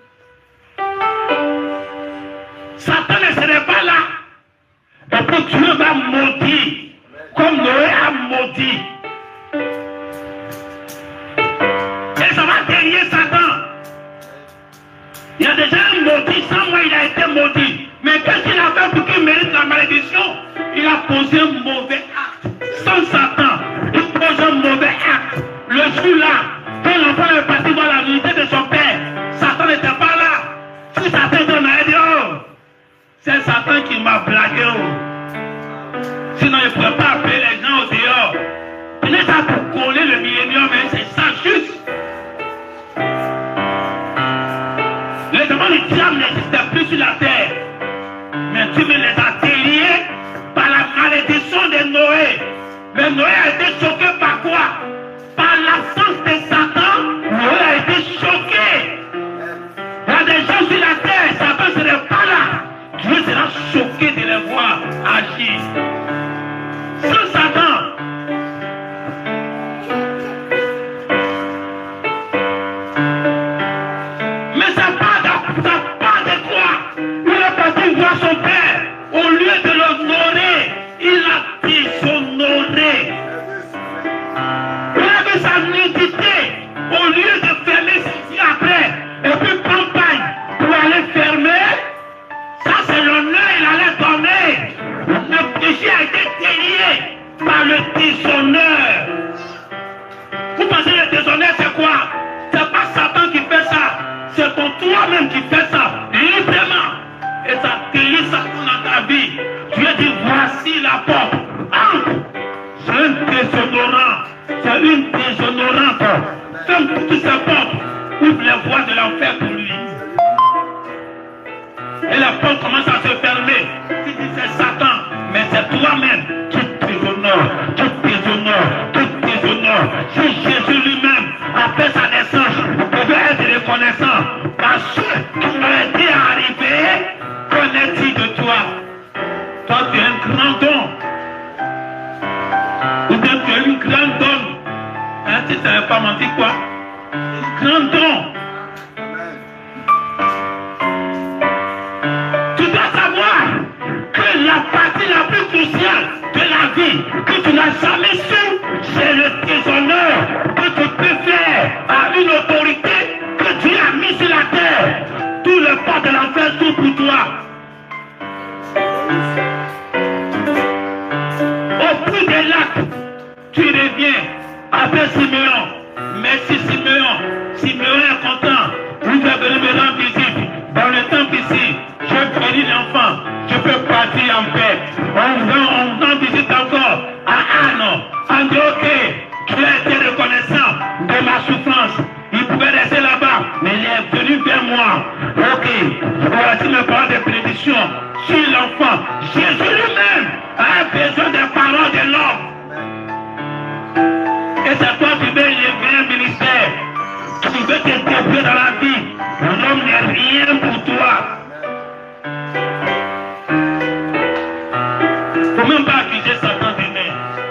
Satan ne serait pas là. Et puis Dieu va maudire, comme Noé a maudit. Et ça va derrière Satan. Il y a déjà un maudit, sans moi il a été maudit. Mais qu'est-ce qu'il a fait pour qu'il mérite la malédiction? Il a posé un mauvais acte. Sans Satan, il pose un mauvais acte. Le jour-là, quand l'enfant est parti voir la vérité de son père, Satan n'était pas là. Si Satan était là, il dit, oh, c'est Satan qui m'a blagué. Oh. Sinon, il ne pourrait pas appeler les gens au dehors. Il est là pour coller le millénium, mais c'est ça juste. Les demandes du diable n'existaient plus sur la terre. Mais Dieu les a déliés par la malédiction de Noé. Mais Noé a été choqué par quoi? Par l'absence de Satan. Noé a été choqué. Il y a des gens sur la terre, Satan ne serait pas là. Dieu sera choqué de les voir agir. Sans Satan. Mais ça part de, ça part de quoi? Il est parti voir son père. Au lieu de l'honorer, il a déshonoré. Il avait sa nudité. Au lieu de fermer ses yeux après, et puis campagne pour aller fermer, ça c'est l'honneur, il allait donner. Le péché a été délié par le déshonneur. Vous pensez que le déshonneur c'est quoi? C'est pas Satan qui fait ça, c'est ton toi-même qui fait ça, librement. Et ça délie Satan dans ta vie. Dieu dit voici la porte. Entre. C'est un déshonorant, c'est une déshonorante. Ferme toutes ces portes, ouvre les voies de l'enfer pour lui. Et la porte commence à se fermer. Tu dis c'est Satan, mais c'est toi-même qui déshonore, qui déshonore, qui déshonore. Si Jésus lui-même, après sa naissance, pouvait être reconnaissant par ceux qui ont été arrivés, qu'en est-il de toi? Toi, tu es un grand don. Ou bien tu es une grande donne. Hein, tu ne savais pas mentir quoi? Un grand don. Tu dois savoir que la partie la plus cruciale de la vie que tu n'as jamais su, c'est le déshonneur que tu peux faire à une autorité que Dieu a mis sur la terre. Tout le pas de l'enfer tout pour toi. Au bout des lacs, tu reviens après Siméon. Merci Siméon. Siméon est content. Vous avez venu me rendre visite. Dans le temple ici, je bénis l'enfant. Je peux partir en paix. On vous rend visite encore à Anne. On dit ok, tu as été reconnaissant de ma souffrance. Il pouvait rester là-bas, mais il est venu vers moi. Ok, voici mes paroles de prédiction sur l'enfant. Jésus lui-même a besoin des paroles de l'homme. Et c'est toi qui veux élever un ministère. Tu veux te développer dans la vie. L'homme n'est rien pour toi. Il ne faut même pas accuser Satan demain.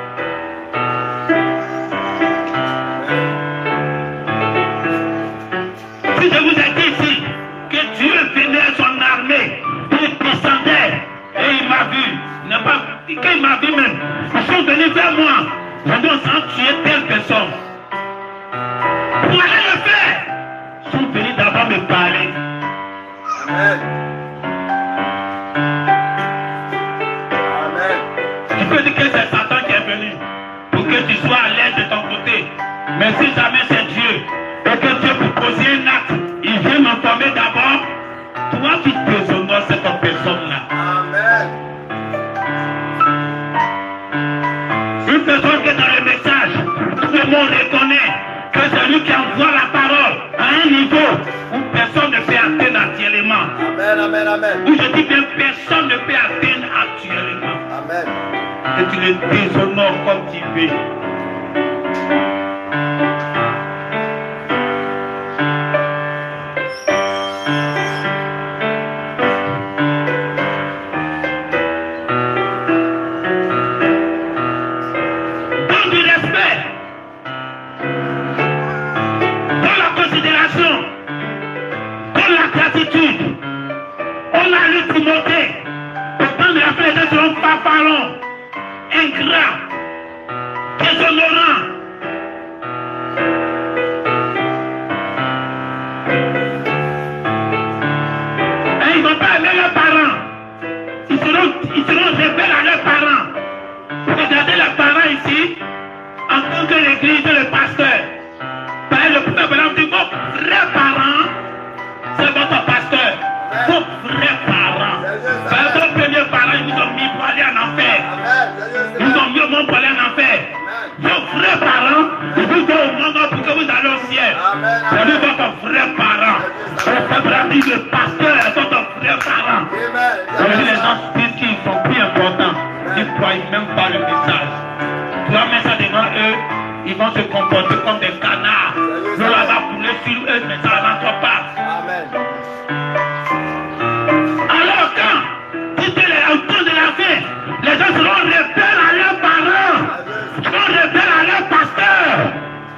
Si je vous ai dit ici que Dieu venait son armée, il descendait et il m'a vu. Il n'a pas, quand il m'a vu même, ils sont venus vers moi. Je dois sans tuer telle personne. Pour aller le faire, ils sont venus d'abord me parler. Amen. Amen. Tu peux dire que c'est Satan qui est venu pour que tu sois à l'aise de ton côté. Mais si jamais c'est Dieu, et que Dieu pour poser un acte, il vient m'informer d'abord, toi tu déshonores cette personne-là. Amen. Une personne qui est dans le message, tout le monde reconnaît que c'est lui qui envoie la parole à un niveau où personne ne peut atteindre actuellement. Amen, amen, amen. Où je dis bien personne ne peut atteindre actuellement. Amen. Et tu le déshonores comme tu veux. l'église et le pasteur. Père, le premier bonhomme dit, vos vrais parents, c'est votre pasteur. Vos vrais parents. Père, vos premiers parents, ils vous ont mis pour aller en enfer. Ils vous ont mis au monde pour aller en enfer. Vos vrais parents, ils vous ont au monde pour que vous allez au ciel. C'est lui votre vrai parent. Votre vrai le pasteur, votre vrai parent. Les gens disent qu'ils sont plus importants. Ils ne croient même pas le message. Tu vas mettre ça devant eux, ils vont se comporter comme des canards. Nous là va couler sur eux, mais ça n'entre pas. Alors quand, dites-les, au temps de la fin, les gens seront rebelles à leurs parents, seront rebelles à leurs pasteurs.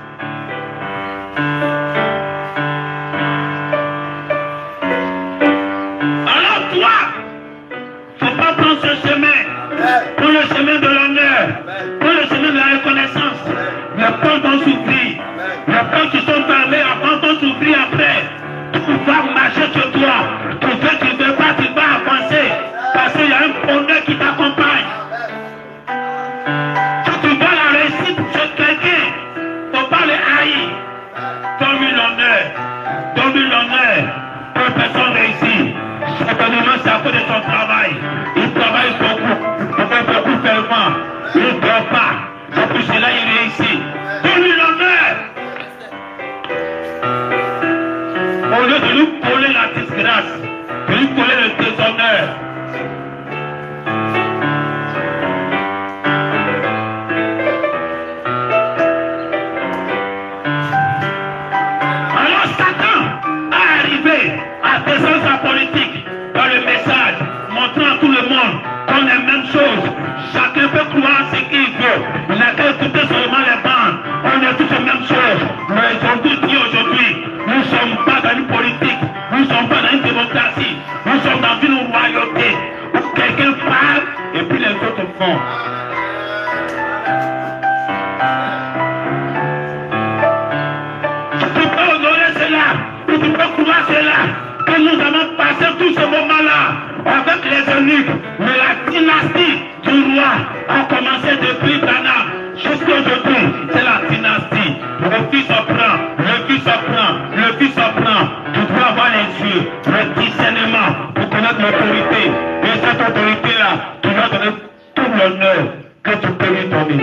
Alors toi, il ne faut pas prendre ce chemin. Prends le chemin de l'honneur, prends le chemin de la reconnaissance. Les portes vont s'ouvrir. Les portes qui sont fermées avant vont s'ouvrir après. Tu vas marcher sur toi. Tu veux, tu ne veux pas, tu vas avancer. Parce qu'il y a un bonheur qui t'accompagne. Si tu vois la réussite chez quelqu'un, il ne faut pas le haïr. Donne-lui l'honneur. Donne-lui l'honneur. Pour personne réussit. Certainement, c'est à cause de son travail. Il travaille beaucoup. Il fait beaucoup fermement. Il ne dort pas. C'est pour cela qu'il réussit. Donne-lui l'honneur. Au lieu de lui coller la disgrâce, de lui coller le déshonneur. Alors Satan a arrivé à descendre sa politique dans le message, montrant à tout le monde qu'on est la même chose. Chacun peut croire ce qu'il veut. Il n'a qu'à écouter seulement les bandes. On est tous la même chose. Mais ils ont tous dit aujourd'hui, nous ne sommes pas dans une politique, nous ne sommes pas dans une démocratie, nous sommes dans une royauté où quelqu'un parle et puis les autres font. Tu peux honorer cela, ou tu peux croire cela, que nous avons passé tout ce moment-là avec les eunuques, mais la dynastie du roi a commencé depuis Ghana jusqu'à aujourd'hui. C'est la dynastie. Le fils apprend, le fils apprend, le fils apprend. Tu dois avoir les yeux, le discernement pour connaître l'autorité. Et cette autorité-là, tu dois donner tout l'honneur que tu peux lui donner.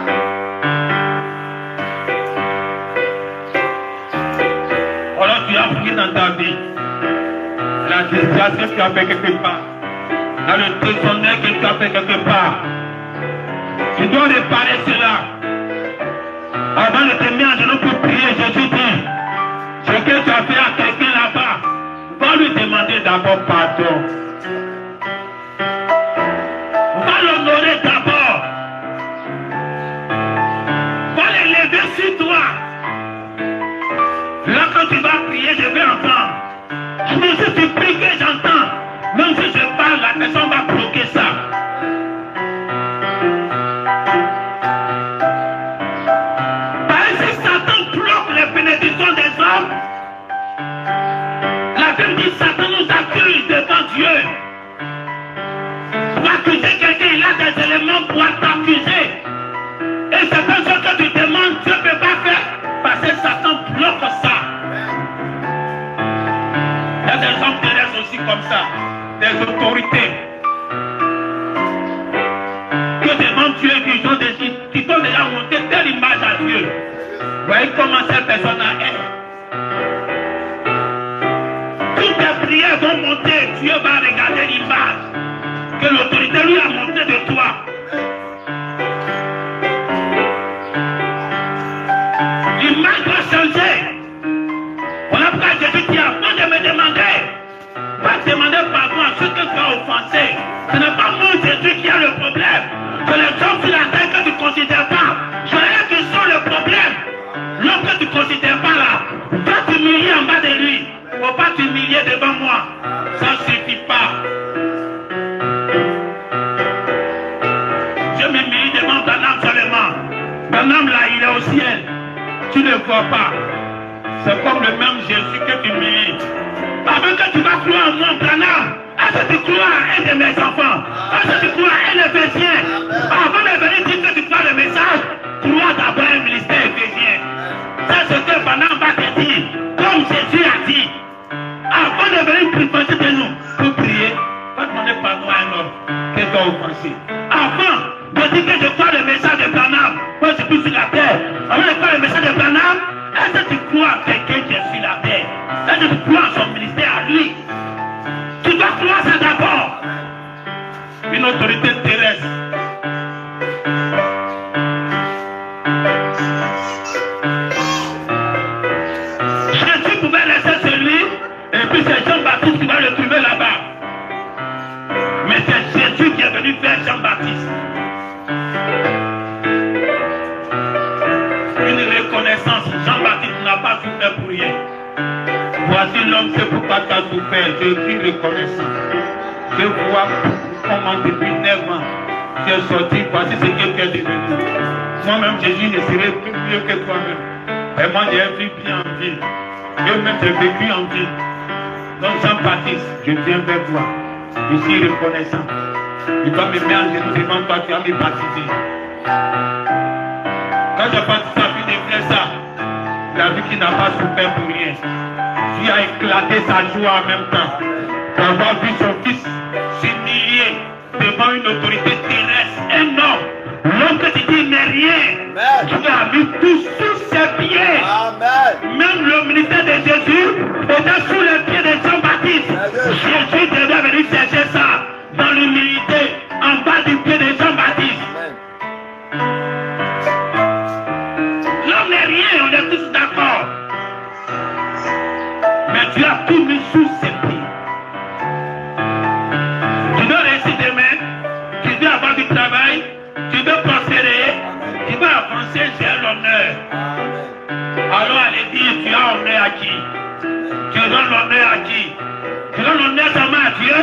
Alors tu as pris dans ta vie la disgrâce que tu as fait quelque part, dans le déshonneur que tu as fait quelque part. Tu dois réparer cela. Avant de te mettre en genoux pour prier, Jésus dit, ce que tu as fait à quelqu'un là-bas, va lui demander d'abord pardon. Va l'honorer d'abord. Va l'élever sur toi. Là, quand tu vas prier, je vais entendre. Mais si tu pries que j'entends, même si je parle, la personne va bloquer ça. Parce que Satan bloque les bénédictions des hommes. La Bible dit Satan nous accuse devant Dieu. Pour accuser quelqu'un, il a des éléments pour t'accuser. Et c'est pas ce que tu demandes, Dieu ne peut pas faire. Parce que Satan bloque ça. Il y a des hommes qui restent aussi comme ça, des autorités. Que devant Dieu, qui ont déjà, qui ont déjà monté telle image à Dieu. Vous voyez comment cette personne a est. Toutes les prières vont monter, Dieu va regarder l'image que l'autorité lui a monté de toi. L'image va changer. Voilà pourquoi Jésus dit avant de me demander, va demander pardon à ceux que tu as offensés. Ce n'est pas moi Jésus qui a le problème. C'est les hommes sur la terre que tu ne considères pas. C'est eux qui sont le problème. L'homme que tu ne considères pas là, va t'humilier en bas de lui. Il ne faut pas t'humilier devant moi. Ça ne suffit pas. Je m'humilie devant ton âme seulement. Ton âme là, il est au ciel. Tu ne vois pas. C'est comme le même Jésus que tu humilies. Avant que tu vas croire en moi, ton âme, Est-ce que tu crois à un de mes enfants? Est-ce que tu crois à un Éphésien? Avant de venir dire que tu crois le message, crois d'abord un ministère éphésien. C'est ce que Banam va te dire, comme Jésus a dit. Avant de venir prier de nous, pour prier, va demander pardon à un homme qui doit offenser. Avant de dire que je crois le message de Banam, moi je suis sur la terre. Avant de croire le message de Banam, est-ce que tu crois à quelqu'un qui est sur la terre? Est-ce que tu crois à son ministère à lui? Tu dois croire ça d'abord. Une autorité terrestre. Jésus pouvait laisser celui, et puis c'est Jean-Baptiste qui va le trouver là-bas. Mais c'est Jésus qui est venu faire Jean-Baptiste. Une reconnaissance. Jean-Baptiste n'a pas souffert pour rien. Voici l'homme, c'est pourquoi tu as souffert. Je suis reconnaissant. Je vois comment depuis neuf ans tu es sorti. Voici ce que tu es devenu. Moi-même, Jésus ne serait plus mieux que toi-même. Vraiment, j'ai vécu bien en ville. Moi-même, j'ai vécu en ville. Donc, Jean-Baptiste, je viens vers toi. Je suis reconnaissant. Tu dois me mettre en genoux devant toi, tu vas me baptiser. Quand je pense que ça a pu décrire ça, la vie qui n'a pas souffert pour rien. Tu as éclaté sa joie en même temps. D'avoir vu son fils s'humilier devant une autorité terrestre, un homme. L'homme que tu dis n'est rien. Amen. Tu as mis tout sous ses pieds. Amen. Même le ministère de Jésus était sous les pieds de Jean-Baptiste. Jésus devait venir chercher ça dans l'humilité en bas du pied de Jean-Baptiste. L'homme n'est rien, on est tous d'accord. Mais tu as tout mis sous ses pieds. Tu dois réussir demain, tu dois avoir du travail, tu dois prospérer, tu vas avancer, j'ai l'honneur. Alors allez dire, tu as honneur à qui? Tu donnes l'honneur à qui? Tu donnes l'honneur seulement à Dieu?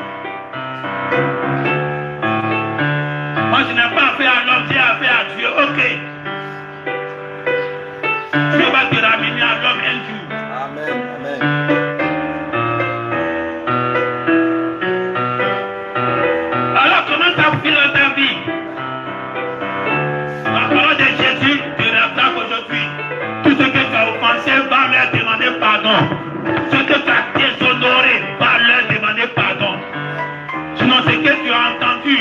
Moi je n'ai pas affaire à l'homme, j'ai affaire à Dieu, ok. Dieu va te ramener à l'homme un jour. Amen, amen. Alors comment ça fait dans ta vie? La parole de Jésus te rattrape aujourd'hui. Tout ce que tu as offensé va leur demander pardon. Ce que tu as déshonoré va leur demander pardon. Sinon ce que tu as entendu.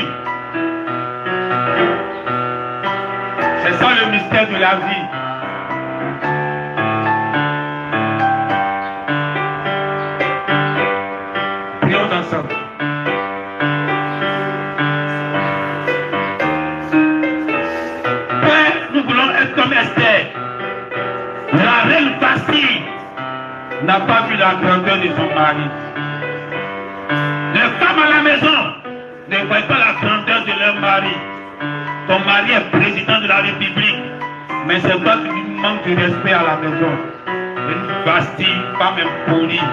C'est ça le mystère de la vie. Ensemble. Père, nous voulons être comme Esther. La reine Vasti n'a pas vu la grandeur de son mari. Les femmes à la maison ne voient pas la grandeur de leur mari. Ton mari est président de la République, mais c'est toi qui manques de respect à la maison. Une Vasti, femme impolie.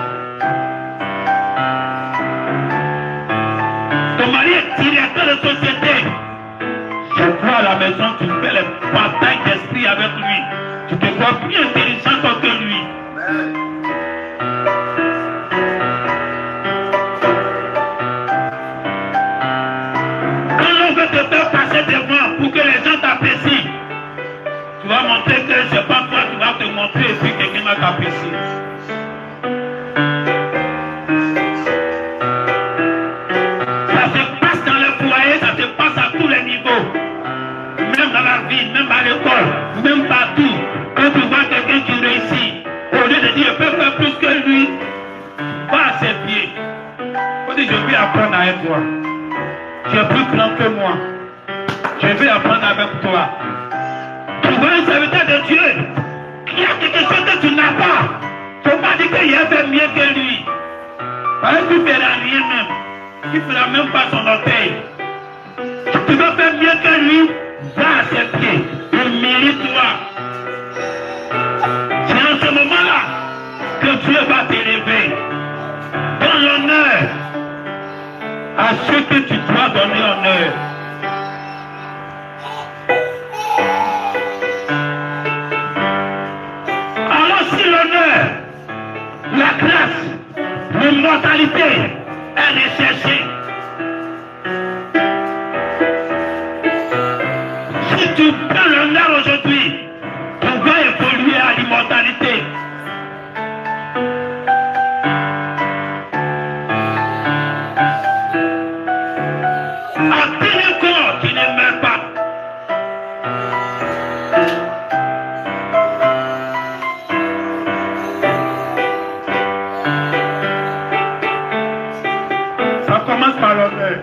Ton mari est directeur de société. Je crois à la maison, tu fais les batailles d'esprit avec lui. Tu te crois plus intelligent que lui. Quand on veut te faire passer devant pour que les gens t'apprécient, tu vas montrer que c'est pas toi, tu vas te montrer et puis quelqu'un va t'apprécier. Même dans la vie, même à l'école, même partout, quand tu vois quelqu'un qui réussit, au lieu de dire je peux faire plus que lui, va à ses pieds. On dit je vais apprendre avec toi. Tu es plus grand que moi. Je vais apprendre avec toi. Tu vois un serviteur de Dieu qui a quelque chose que tu n'as pas. Tu ne peux pas dire qu'il a fait mieux que lui. Parce que tu ne feras rien même. Tu ne feras même pas son orteil. Tu veux faire mieux que lui, va à ses pieds, humilie-toi. C'est en ce moment-là que Dieu va t'élever. Donne l'honneur à ceux que tu dois donner honneur. Alors si l'honneur, la grâce, l'immortalité est recherché. Si tu prends l'honneur aujourd'hui, tu vas évoluer à l'immortalité. Attends un corps qui ne meurt pas. Ça commence par l'honneur.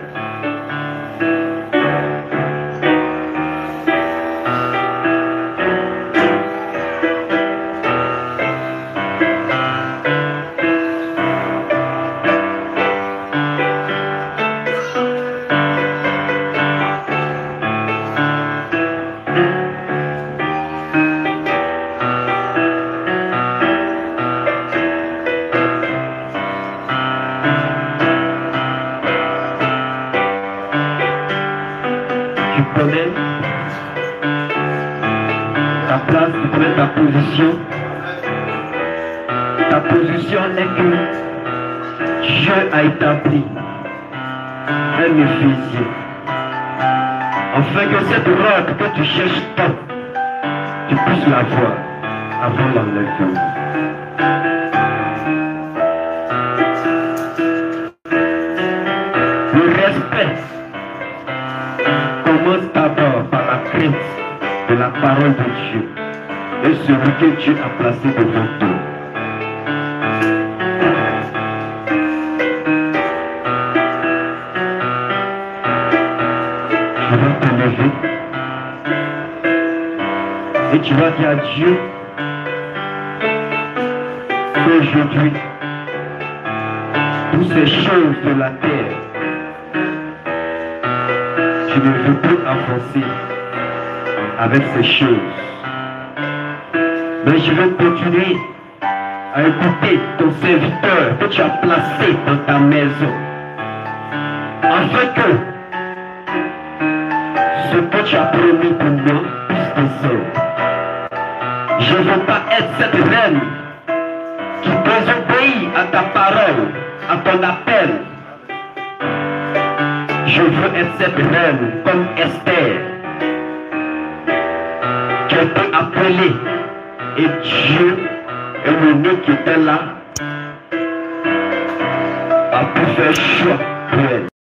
Tu connais ta place, tu connais ta position. Ta position est que Dieu a établi un Éphésier. Afin que cette robe que tu cherches tant, tu puisses la voir avant l'enlèvement. Le respect commence d'abord par la crainte de la parole de Dieu et celui que Dieu a placé devant toi. Tu vas te lever et tu vas dire à Dieu qu'aujourd'hui, toutes ces choses de la terre, je ne veux plus avancer avec ces choses. Mais je vais continuer à écouter ton serviteur que tu as placé dans ta maison. Afin que ce que tu as promis pour moi puisse descendre. Je ne veux pas être cette reine qui désobéit à ta parole, à ton appel. Je veux être cette reine comme Esther, qui a été appelée, et Dieu et le nez qui était là a pu faire choix pour elle.